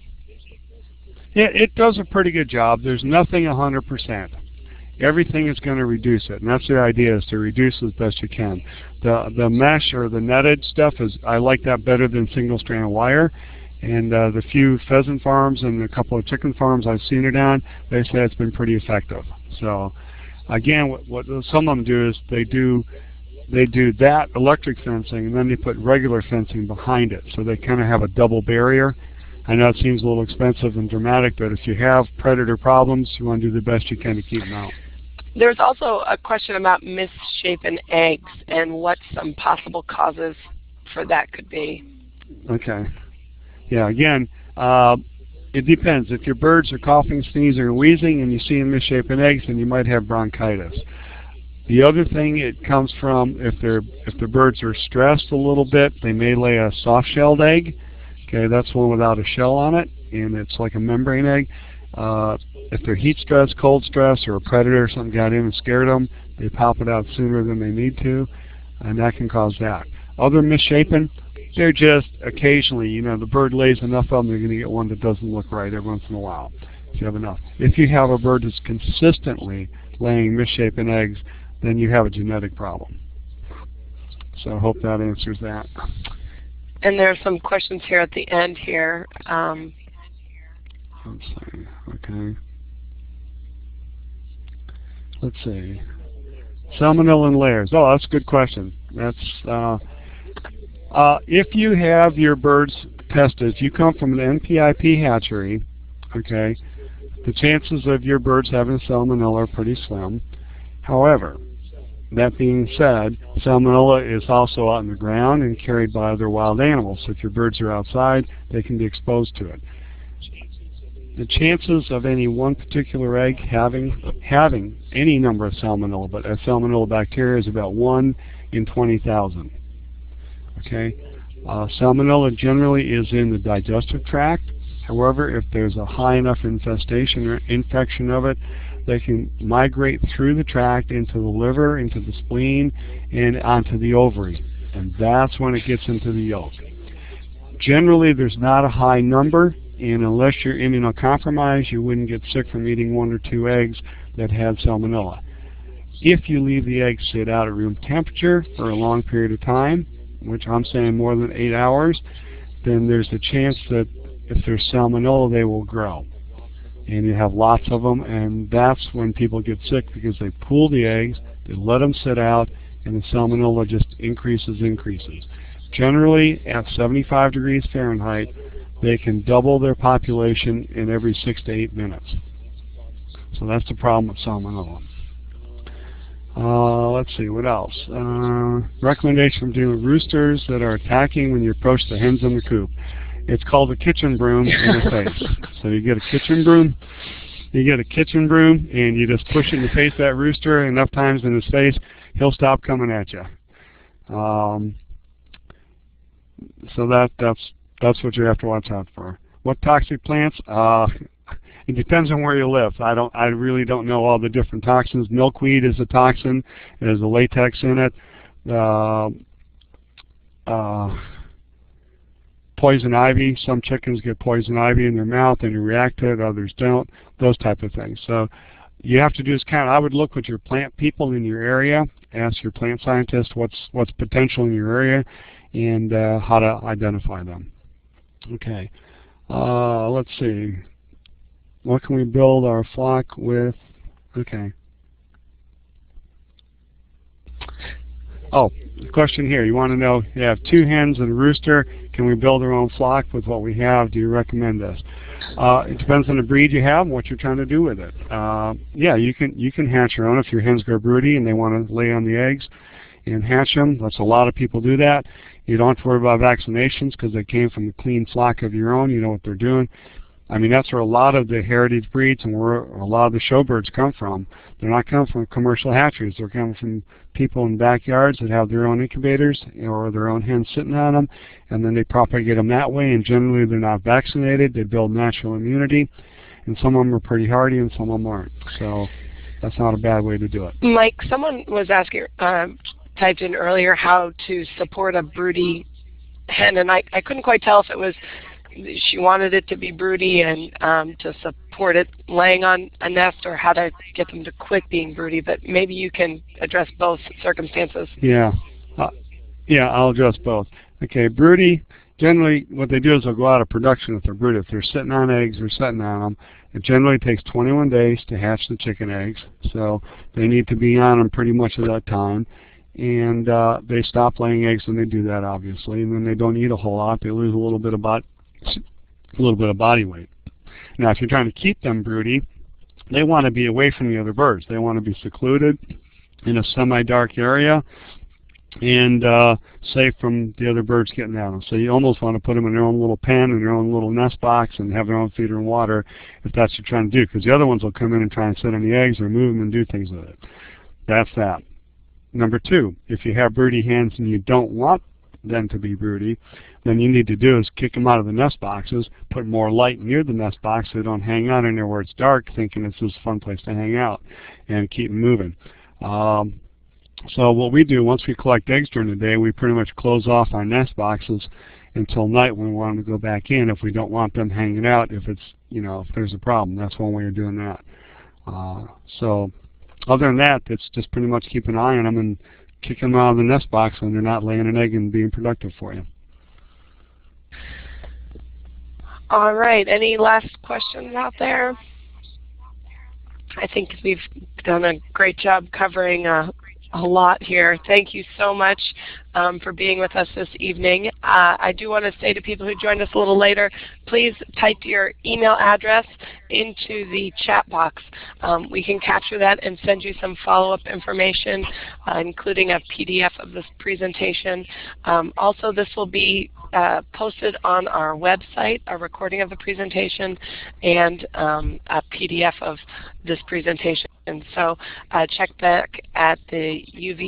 Yeah, it does a pretty good job. There's nothing 100%. Everything is going to reduce it, and that's the idea, is to reduce as best you can. The mesh or the netted stuff, I like that better than single-strand wire. And the few pheasant farms and a couple of chicken farms I've seen it on, they say it's been pretty effective. So again, what some of them do is they do that electric fencing, and then they put regular fencing behind it, so they kind of have a double barrier. I know it seems a little expensive and dramatic, but if you have predator problems, you want to do the best you can to keep them out. There's also a question about misshapen eggs and what some possible causes for that could be. Okay. Yeah, again, it depends. If your birds are coughing, sneezing, or wheezing and you see misshapen eggs, then you might have bronchitis. The other thing it comes from, if the birds are stressed a little bit, they may lay a soft-shelled egg. Okay, that's one without a shell on it, and it's like a membrane egg. If they're heat stressed, cold stressed, or a predator or something got in and scared them, they pop it out sooner than they need to, and that can cause that. Other misshapen, they're just occasionally, you know, the bird lays enough of them, they're going to get one that doesn't look right every once in a while, if you have enough. If you have a bird that's consistently laying misshapen eggs, then you have a genetic problem. So I hope that answers that. And there are some questions here at the end here. Let's see. Okay. Let's see. Salmonella in layers. Oh, that's a good question. That's if you have your birds tested, if you come from an NPIP hatchery, okay, the chances of your birds having salmonella are pretty slim. However, that being said, salmonella is also out on the ground and carried by other wild animals. So if your birds are outside, they can be exposed to it. The chances of any one particular egg having any number of salmonella, but a salmonella bacteria, is about 1 in 20,000. Okay, salmonella generally is in the digestive tract. However, if there's a high enough infestation or infection of it, they can migrate through the tract into the liver, into the spleen, and onto the ovary, and that's when it gets into the yolk. Generally, there's not a high number, and unless you're immunocompromised, you wouldn't get sick from eating 1 or 2 eggs that had salmonella. If you leave the eggs sit out at room temperature for a long period of time, which I'm saying more than 8 hours, then there's a chance that if there's salmonella, they will grow. And you have lots of them, and that's when people get sick, because they pool the eggs, they let them sit out, and the salmonella just increases. Generally, at 75 degrees Fahrenheit, they can double their population in every 6 to 8 minutes. So that's the problem with salmonella. Let's see, what else? Recommendation for dealing with roosters that are attacking when you approach the hens in the coop. It's called a kitchen broom in the face. So you get a kitchen broom, and you just push it in the face of that rooster enough times in his face, he'll stop coming at you. So that's what you have to watch out for. What toxic plants? It depends on where you live. I really don't know all the different toxins. Milkweed is a toxin. It has a latex in it. Poison ivy. Some chickens get poison ivy in their mouth and you react to it. Others don't. Those type of things. So you have to do is I would look with your plant people in your area. Ask your plant scientist what's potential in your area and how to identify them. Okay. Let's see. What can we build our flock with? Okay. Oh, the question here. You want to know, you have 2 hens and a rooster. Can we build our own flock with what we have? Do you recommend this? It depends on the breed you have and what you're trying to do with it. Yeah, you can hatch your own if your hens go broody and they want to lay on the eggs and hatch them. That's a lot of people do that. You don't have to worry about vaccinations because they came from a clean flock of your own. You know what they're doing. I mean, that's where a lot of the heritage breeds and where a lot of the showbirds come from. They're not coming from commercial hatcheries. They're coming from people in backyards that have their own incubators or their own hens sitting on them, and then they propagate them that way, and generally they're not vaccinated. They build natural immunity, and some of them are pretty hardy and some of them aren't. So that's not a bad way to do it. Mike, someone was asking, typed in earlier how to support a broody hen, and I couldn't quite tell if it was she wanted it to be broody and to support it laying on a nest, or how to get them to quit being broody, but maybe you can address both circumstances. Yeah, I'll address both. Okay, broody, generally what they do is they'll go out of production if they're broody. If they're sitting on eggs or sitting on them, it generally takes 21 days to hatch the chicken eggs, so they need to be on them pretty much at that time. And they stop laying eggs when they do that, obviously, and then they don't eat a whole lot. They lose a little bit of body weight. Now, if you're trying to keep them broody, they want to be away from the other birds. They want to be secluded in a semi-dark area and safe from the other birds getting at them. So you almost want to put them in their own little pen, in their own little nest box, and have their own feeder and water if that's what you're trying to do, because the other ones will come in and try and sit on the eggs or move them and do things with it. That's that. Number two, if you have broody hens and you don't want them to be broody, then you need to do is kick them out of the nest boxes, put more light near the nest box so they don't hang out in there where it's dark thinking it's this fun place to hang out, and keep them moving. So what we do, once we collect eggs during the day, we pretty much close off our nest boxes until night when we want them to go back in if we don't want them hanging out, if it's, if there's a problem. That's one way of doing that. So other than that, it's just pretty much keep an eye on them and kick them out of the nest box when they're not laying an egg and being productive for you. All right. Any last questions out there? I think we've done a great job covering a lot here. Thank you so much for being with us this evening. I do want to say to people who joined us a little later, please type your email address into the chat box. We can capture that and send you some follow-up information, including a PDF of this presentation. Also, this will be posted on our website, a recording of the presentation, and a PDF of this presentation. So check back at the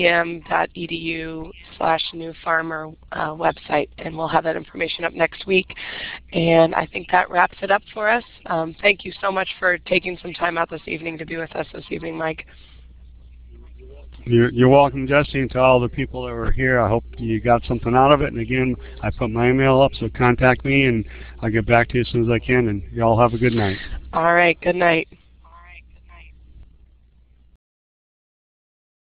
uvm.edu/newfarmer website, and we'll have that information up next week. And I think that wraps it up for us. Thank you so much for taking some time out this evening to be with us this evening, Mike. You're welcome, Jesse, and to all the people that were here. I hope you got something out of it. And again, I put my email up, so contact me, and I'll get back to you as soon as I can. And you all have a good night. All right. Good night.